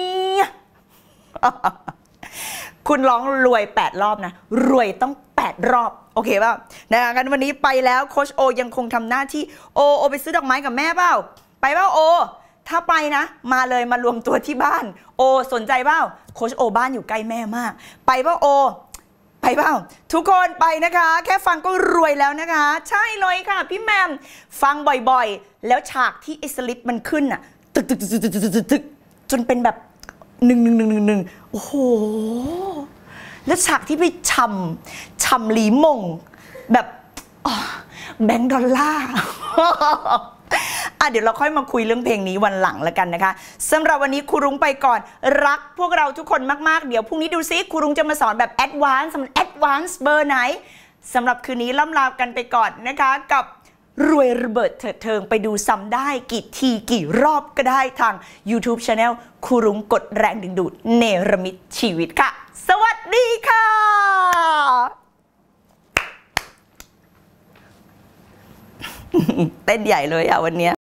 คุณร้องรวยแปดรอบนะรวยต้องแปดรอบโอเคป่ะนะคะกันวันนี้ไปแล้วโค้ชโอยังคงทำหน้าที่โอโอไปซื้อดอกไม้กับแม่เปล่าไปเปล่าโอถ้าไปนะมาเลยมารวมตัวที่บ้านโอสนใจเปล่าโค้ชโอบ้านอยู่ใกล้แม่มากไปเปล่าโอไปเปล่าทุกคนไปนะคะแค่ฟังก็รวยแล้วนะคะใช่เลยค่ะพี่แมมฟังบ่อยๆแล้วฉากที่ไอสลิปมันขึ้นอ่ะตึกตึกตึกตึกตึกตึกจนเป็นแบบหนึ่งหนึ่งหนึ่งหนึ่งหนึ่งโอ้โหแล้วฉากที่ไปชำชำหลีมงแบบแบงค์ดอลลาร์อ่ะเดี๋ยวเราค่อยมาคุยเรื่องเพลงนี้วันหลังแล้วกันนะคะสำหรับวันนี้ครูรุ้งไปก่อนรักพวกเราทุกคนมากๆเดี๋ยวพรุ่งนี้ดูซิครูรุ้งจะมาสอนแบบแอดวานซ์มันแอดวานซ์เบอร์ไหนสำหรับคืนนี้ล่ำลากันไปก่อนนะคะกับรวยระเบิดเถิดเทิงไปดูซ้ำได้กี่ทีกี่รอบก็ได้ทาง YouTube Channel ครูรุ้งกดแรงดึงดูดเนรมิตชีวิตค่ะสวัสดีค่ะเต้นใหญ่เลยอ่ะวันนี้